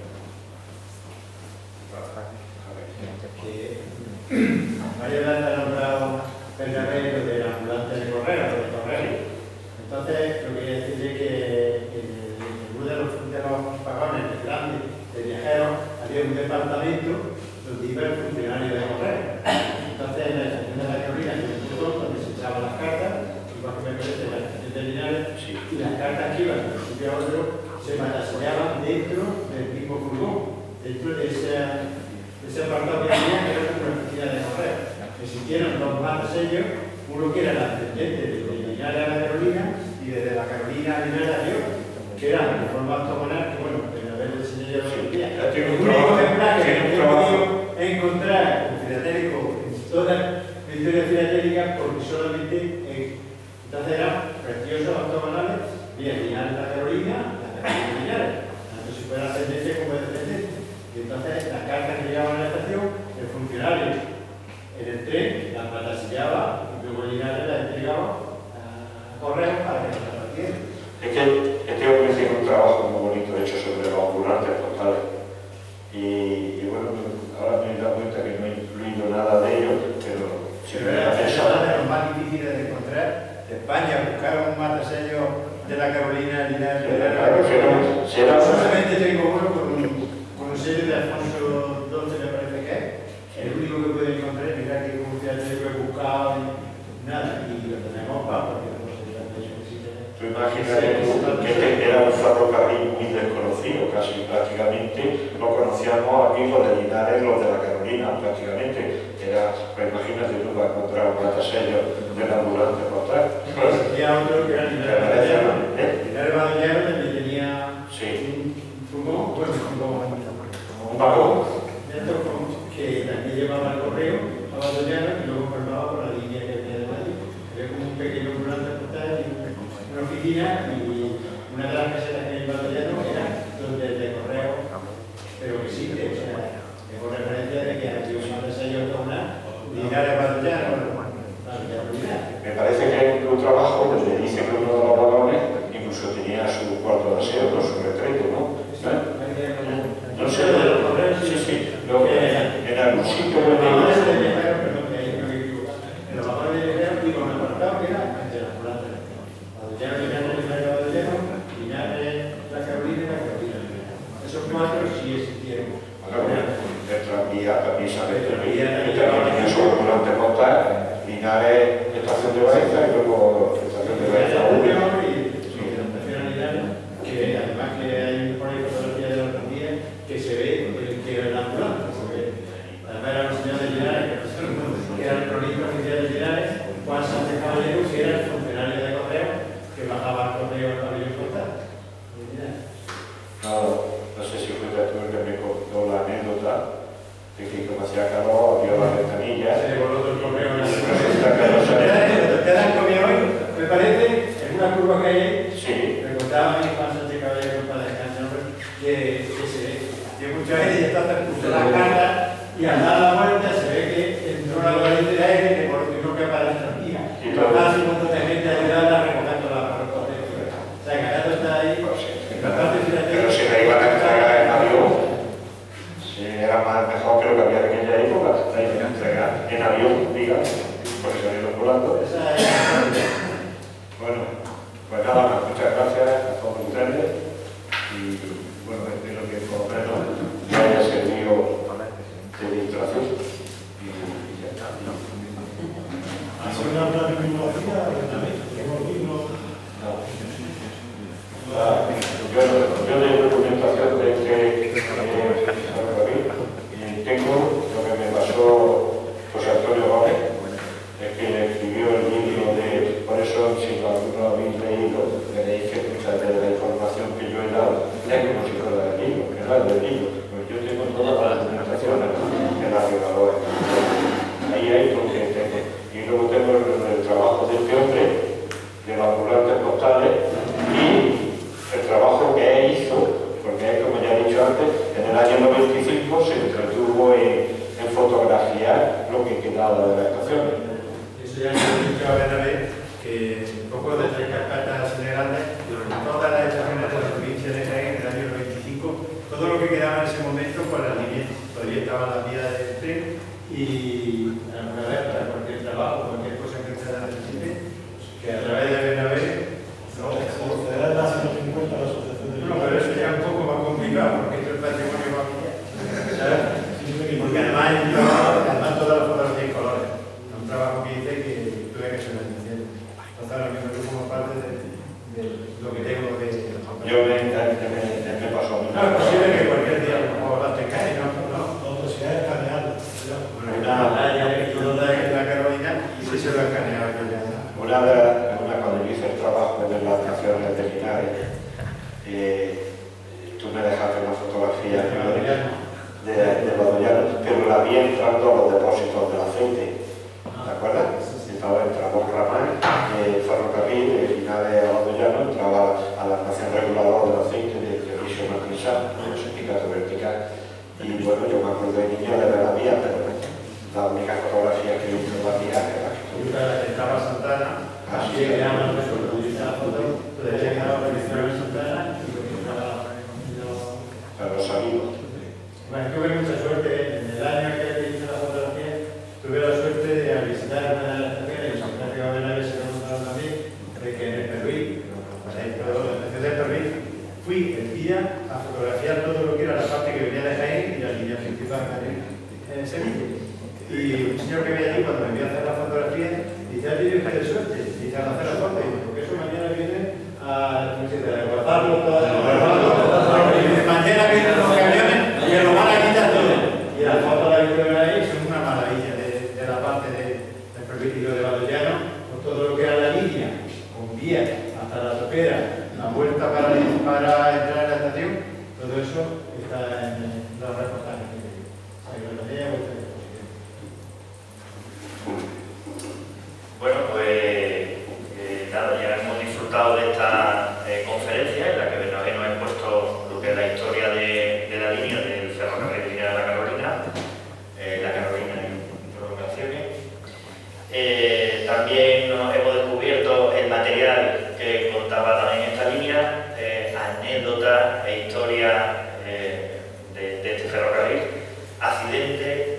Mario Landa ha nombrado Bernabé lo del ambulante de correo, lo de correo. Entonces, lo que quería decir es que en uno de los vagones grandes de viajeros había un departamento donde iba el funcionario de correo. Entonces, en la estación de la Carolina, en el botón donde se echaban las cartas, igual que me parece la estación de Linares, y las cartas que iban de un sitio a otro se mataseaban dentro del mismo furgón, dentro de ese apartado que tenía, que era una oficina de correo. Existieron dos matasellos, uno que era la ascendente desde Linares a la Carolina y desde la Carolina a Linares a Dios, que eran de forma octogonal, que bueno, en la vez del señor de los días. El único ejemplar que no he podido encontrar un filatélico en toda la historia filatélica, porque solamente entonces eran preciosos octogonales, bien Linares a la Carolina a Linares, tanto si fuera ascendente como descendente. Y entonces las cartas que llegaban a la estación, el funcionario en el tren las matasillaba y luego Linares las entregaba a correo para que se las partieran. Es que este hombre tiene un trabajo muy bonito hecho sobre los ambulantes postales. Y bueno, ahora me he dado cuenta que no he incluido nada de ello, pero si me hubiera pensado. Es de los más difíciles de encontrar de España, buscar un matasello de la Carolina Linares. Claro, si era solamente tengo uno con un sello de Alfonso XII, me parece que es. El único que puedo encontrar, mira que como ya te lo he buscado y nada, y lo tenemos para porque no sé si existe. Tú imagínate que este era un ferrocarril muy desconocido, casi prácticamente lo conocíamos aquí los de Linares, los de la Carolina, prácticamente. Era, pues imagínate tú para encontrar un matasello del ambulante postal. Había otro que era Linares Badollero. Linares Badollero también tenía un furgón, un vagón. Que también llevaba el correo a Badollero y luego formaba por la línea que venía de Madrid. Había como un pequeño ambulante postal y una oficina, y una de las casetas que hay en Badollero era donde el de correo, pero que existe, o sea, tengo referencia de que había un matasello octogonal, Linares Badollero, Me parece que hay un trabajo donde dice que uno de los vagones incluso tenía su cuarto de aseo, su retrete, ¿no? No sé, sí. En algún sitio en los vagones de viajeros iba un apartado que era entre las ambulancias. Badollero, Linares, la Carolina y la Carolina. Esos cuatro sí existieron. El tranvía también sale de ahí, que tenía su ambulante postal, Linares, estación de Baeza y luego estación de Baeza. Que además que hay por ahí fotografía de los tranvías que se ve que era el ambulante, porque además era un señor de Linares, que era el cronista oficial de Linares, Juan Sánchez Caballero, que era el funcionario de correo que bajaba el correo al pabellón postal. No sé si fue tú el que me contó la anécdota de que como hacía calor, abrió la ventanilla. Se le voló todo el correo en la Te dan comida hoy, me parece, en una curva que hay ahí. Sí. Me contaba a mí Juan Sánchez Caballero para descansar, que se hacía mucha gente y entonces puso las cartas y al dar la vuelta se ve que entró la corriente de aire que por lo que no quepa la tranquila. Y más un montón de gente ayudando recogiendo la corriente. O sea, que ahora está ahí. Pero si me iban a entregar en avión, si era más mejor que lo que había en aquella época, la iban a entregar en avión, digamos, porque se habían volando. Bueno, pues nada más, muchas gracias a todos ustedes y bueno, espero que por lo menos me haya servido de ilustración y ya está. ¿Hace una tecnología? Yo de documentación de que tengo lo que me pasó José Antonio Gómez, es que escribió el libro de, por eso si alguno lo habéis leído, veréis que mucha de la información que yo he dado es como si fuera del libro, que no es del libro, pues yo tengo toda la documentación en la ordenador. Ahí hay porque tengo eso ya se lo he dicho a Bernabé, que un poco de tres cascadas grandes, todas las estaciones de la provincia de Jaén en el año 95, todo lo que quedaba en ese momento, pues las líneas, todavía estaban las vías del tren y alguna vez para cualquier trabajo, cualquier cosa que se necesite, que a través de Bernabé, no, pero eso ya es un poco más complicado, porque esto es patrimonio familiar, ¿sabes? Porque además todas las fotografías en colores, es un trabajo que hice que tuve que ser beneficiario. Entonces ahora mismo yo como parte de lo que tengo de... Yo me pasó a mí. No, es posible que cualquier día a lo mejor las tengáis, ¿no? Otro se ha escaneado. La Carolina y sí se lo ha escaneado yo ya. Cuando yo hice el trabajo de las estaciones de Linares, tú me dejaste una fotografía de Badoyano, pero la vi entrando a los depósitos del aceite, ¿te acuerdas? Estaba entrando Ramán, ferrocarril de Linares a Badoyano, entraba a la estación reguladora del aceite de servicio magnizado, no sé, picato vertical, y bueno, yo me acuerdo de niño de ver la vía, pero la única fotografía que vi en la vía era la que tuve. Estaba Santana, así que quedamos la foto, todavía quedaba registrado en Santana y lo que estaba... Pero salimos. Bueno, tuve mucha suerte. En el año que hice la fotografía, tuve la suerte de visitar una de las estaciones, y San Francisco de Benavés se preguntaron también, de que en el Perruí, la estación del Perruí, fui el día a fotografiar todo lo que era la parte que venía de Jaén y la línea principal en Sevilla. Y un señor que veía allí, cuando me vio a hacer la fotografía, dice: ¿has tenido usted suerte? Dice: al hacer la foto, porque eso mañana viene a guardarlo todo. Mañana vienen los camiones y lo van a quitar todo. Y las fotos de la Victoria ahí son una maravilla de la parte del permitido de Badoyano, con todo lo que era la línea, con vía hasta la topera, la vuelta para entrar a la estación, todo eso está en los reportajes. Bueno, pues nada, ya hemos disfrutado de esta conferencia en la que Bernabé nos ha expuesto lo que es la historia de la línea del ferrocarril de Línea de la Carolina en prolongaciones. También hemos descubierto el material que contaba también esta línea, anécdotas e historias de este ferrocarril, accidentes,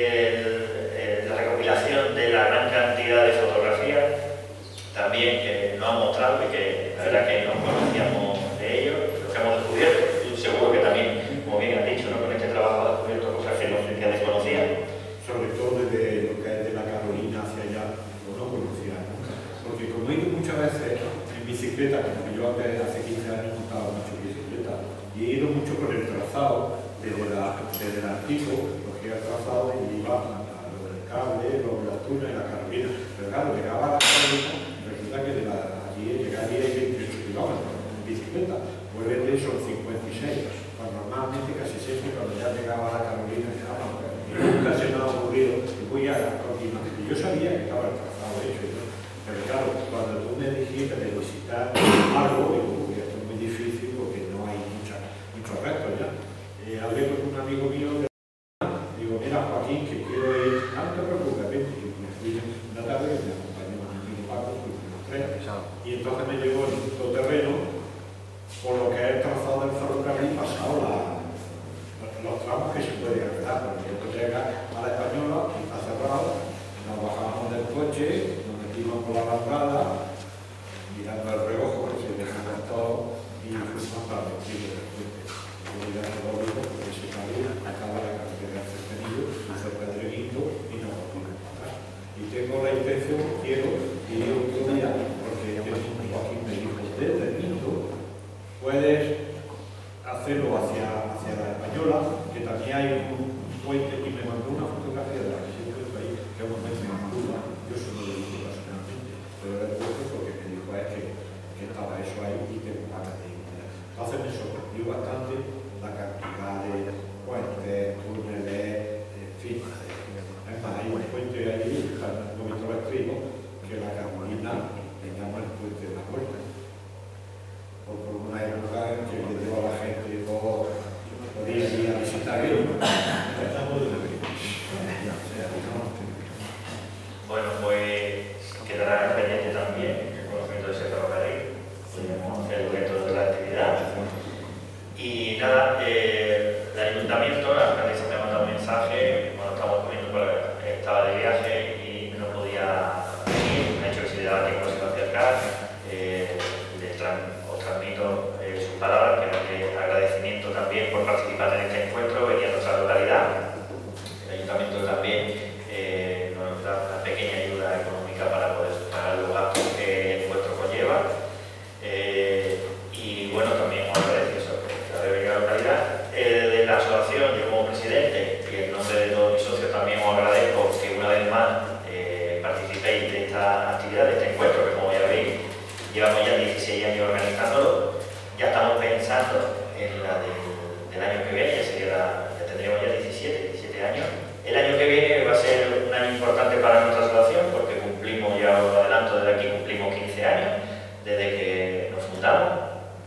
la recopilación de la gran cantidad de fotografías también que nos han mostrado y que la verdad que no conocíamos de ellos, lo que hemos descubierto. Yo seguro que también, como bien has dicho, ¿no? Con este trabajo has descubierto cosas que desconocían. Sobre todo desde lo que es de la Carolina hacia allá, no conocía nunca. Porque como he ido muchas veces en bicicleta, como yo hace 15 años montaba mucho bicicleta, y he ido mucho por el trazado desde el antiguo, cogía el trazado y iba a lo del cable, los túneles, la Carolina. Pero claro, llegaba a la Carolina, resulta que allí llegaría 28 kilómetros en bicicleta, pues de son 56. Pues normalmente casi siempre cuando ya llegaba a la Carolina, nunca se me ha ocurrido que voy a continuar. Yo sabía que estaba el trazado hecho, ¿no? Pero claro, cuando tú me dijiste de visitar algo, digo, esto es muy difícil porque no hay muchos restos ya. Hablé con un amigo mío, digo: mira, Joaquín, que quiero ir, no te preocupes, vente. Y me fui una tarde, me acompañó un amigo Paco, fuimos tres, y entonces me llevó en todo terreno por lo que es el trazado del ferrocarril pasado los tramos que se pueden arreglar, porque tú llegas a la Española, que está cerrado, nos bajamos del coche, nos metimos por la alambrada, mirando el reojo, que se dejan todo, y fuimos para el principio del puente. Yo ya no lo digo porque se cayó, acaba la carretera del Cercanillo, hizo Pedreguito y nos volvimos para atrás. Y tengo la intención, quiero ir otro día, porque Joaquín me dijo: desde Pinto puedes hacerlo hacia la Española, que también hay un puente, y me mandó una fotografía de la que siempre estoy ahí, que es un momento en Cuba. Yo solo lo dije personalmente, pero era el puesto porque me dijo que estaba eso ahí y que me paga de ir. Entonces me sorprendió bastante la cantidad de puentes, túneles, en fin. Es más, hay un puente allí, no Víctor Estribo, que la Carolina Bueno, pues quedará pendiente también el conocimiento de ese ferrocarril, podríamos hacer dentro de la actividad. Y nada, el ayuntamiento, la alcaldesa me ha mandado un mensaje, bueno, estamos comiendo, estaba de viaje y no podía venir, me ha dicho que si le daba tiempo se lo acercar. Os transmito sus palabras, que agradecimiento también por participar en este encuentro, venía a nuestra localidad. El ayuntamiento también nos da una pequeña ayuda económica para poder pagar los gastos que el encuentro conlleva. Y bueno, también os agradezco eso, haber venido a la localidad. De la asociación, yo como presidente, y en nombre de todos mis socios también os agradezco que una vez más participéis de esta actividad, de este encuentro, que como ya veis, llevamos ya 16 años organizándolo. Ya estamos pensando en la del año que viene, ya tendríamos ya 17 años. El año que viene va a ser un año importante para nuestra asociación porque cumplimos, ya os adelanto desde aquí, cumplimos 15 años desde que nos fundamos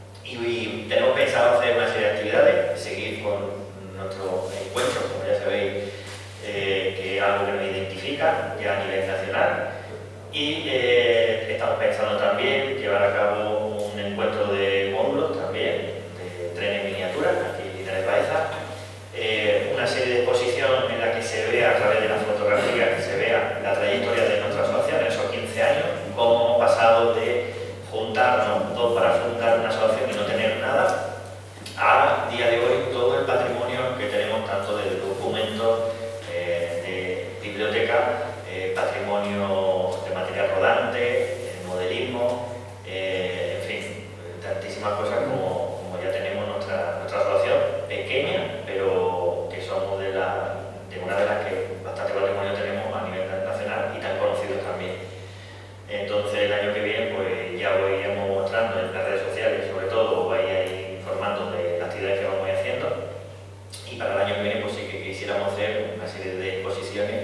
y tenemos pensado hacer una serie de actividades, seguir con nuestro encuentro, como ya sabéis, que es algo que nos identifica ya a nivel nacional. Y estamos pensando también llevar a cabo un encuentro de módulos también, de trenes en miniatura, aquí en Linares Baeza, una serie de exposición en la que se vea a través de la fotografía, que se vea la trayectoria de nuestra asociación en esos 15 años, cómo hemos pasado de juntarnos dos para fundar una asociación y no tener nada, a día de hoy todo el patrimonio que tenemos, tanto de documentos, de biblioteca, patrimonio de material rodante, modelismo, en fin, tantísimas cosas como ya tenemos nuestra asociación, pequeña, pero que somos de una de las que bastante patrimonio tenemos a nivel nacional y tan conocidos también. Entonces el año que viene pues ya os iremos mostrando en las redes sociales, sobre todo os vais a ir informando de las actividades que vamos a ir haciendo, y para el año que viene pues sí que quisiéramos hacer una serie de exposiciones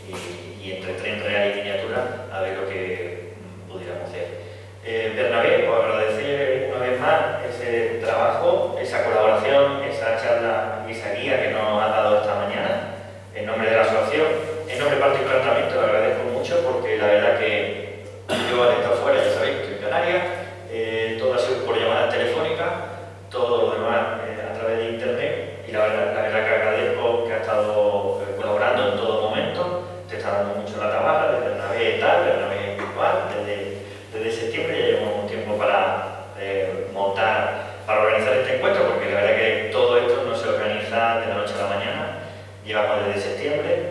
y entre tren real y miniatura a ver lo que pudiéramos hacer. Bernabé, os agradecer una vez más ese trabajo, esa colaboración, esa charla y esa guía que nos ha dado esta mañana en nombre de la asociación. En nombre particular también te lo agradezco mucho porque la verdad que yo al estar fuera, ya sabéis que estoy en Canarias, todo ha sido por llamada telefónica, todo lo demás a través de internet, y la verdad que agradezco que ha estado colaborando en todo momento. Te está dando mucho la tabarra, desde Bernabé y tal, Bernabé virtual, desde septiembre ya llevamos un tiempo para para organizar este encuentro, porque la verdad que todo esto no se organiza de la noche a la mañana, llevamos desde septiembre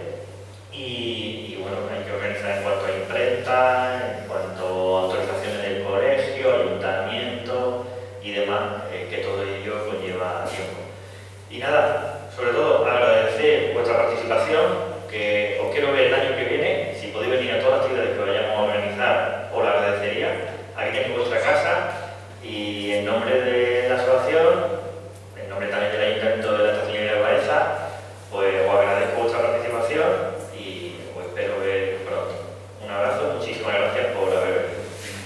y bueno, hay que organizar en cuanto a imprenta, en cuanto a autorizaciones del colegio, ayuntamiento y demás, que todo ello conlleva tiempo. Y nada, sobre todo agradecer vuestra participación, que os quiero ver el año que viene. Si podéis venir a todas las actividades que vayamos a organizar, os lo agradecería. Aquí tenéis vuestra casa y en nombre de la asociación, en nombre también del Ayuntamiento de la Estación de Baeza, pues os agradezco vuestra participación y os espero ver pronto. Un abrazo, muchísimas gracias por haber venido.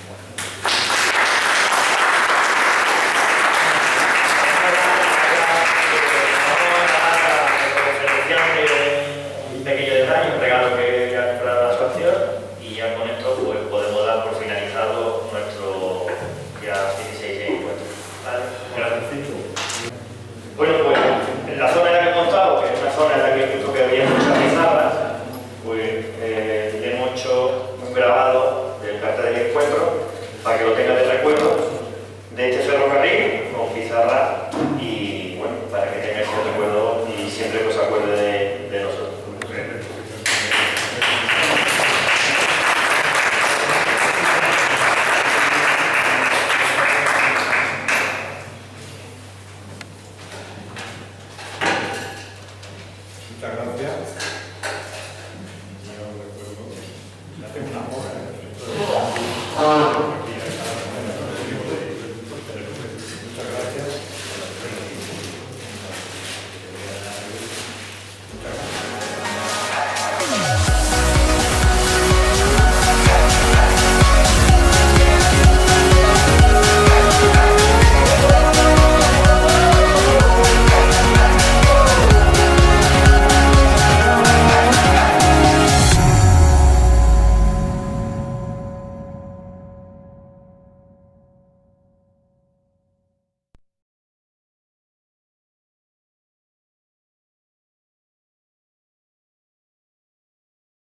Un pequeño detalle, un regalo que ha comprado la asociación, y ya con esto pues podemos dar por finalizado nuestro ya 16 encuentros. ¿Vale? Gracias. Bueno, pues en la zona en la que hemos estado, que es una zona en la que he visto que había muchas pizarras, pues le hemos hecho un grabado del cartel del encuentro para que lo tenga de recuerdo de este ferrocarril con pizarra, y bueno, para que tenga ese recuerdo y siempre que os acuerde de nosotros. Muchas gracias. Yo recuerdo, le hacemos una hora.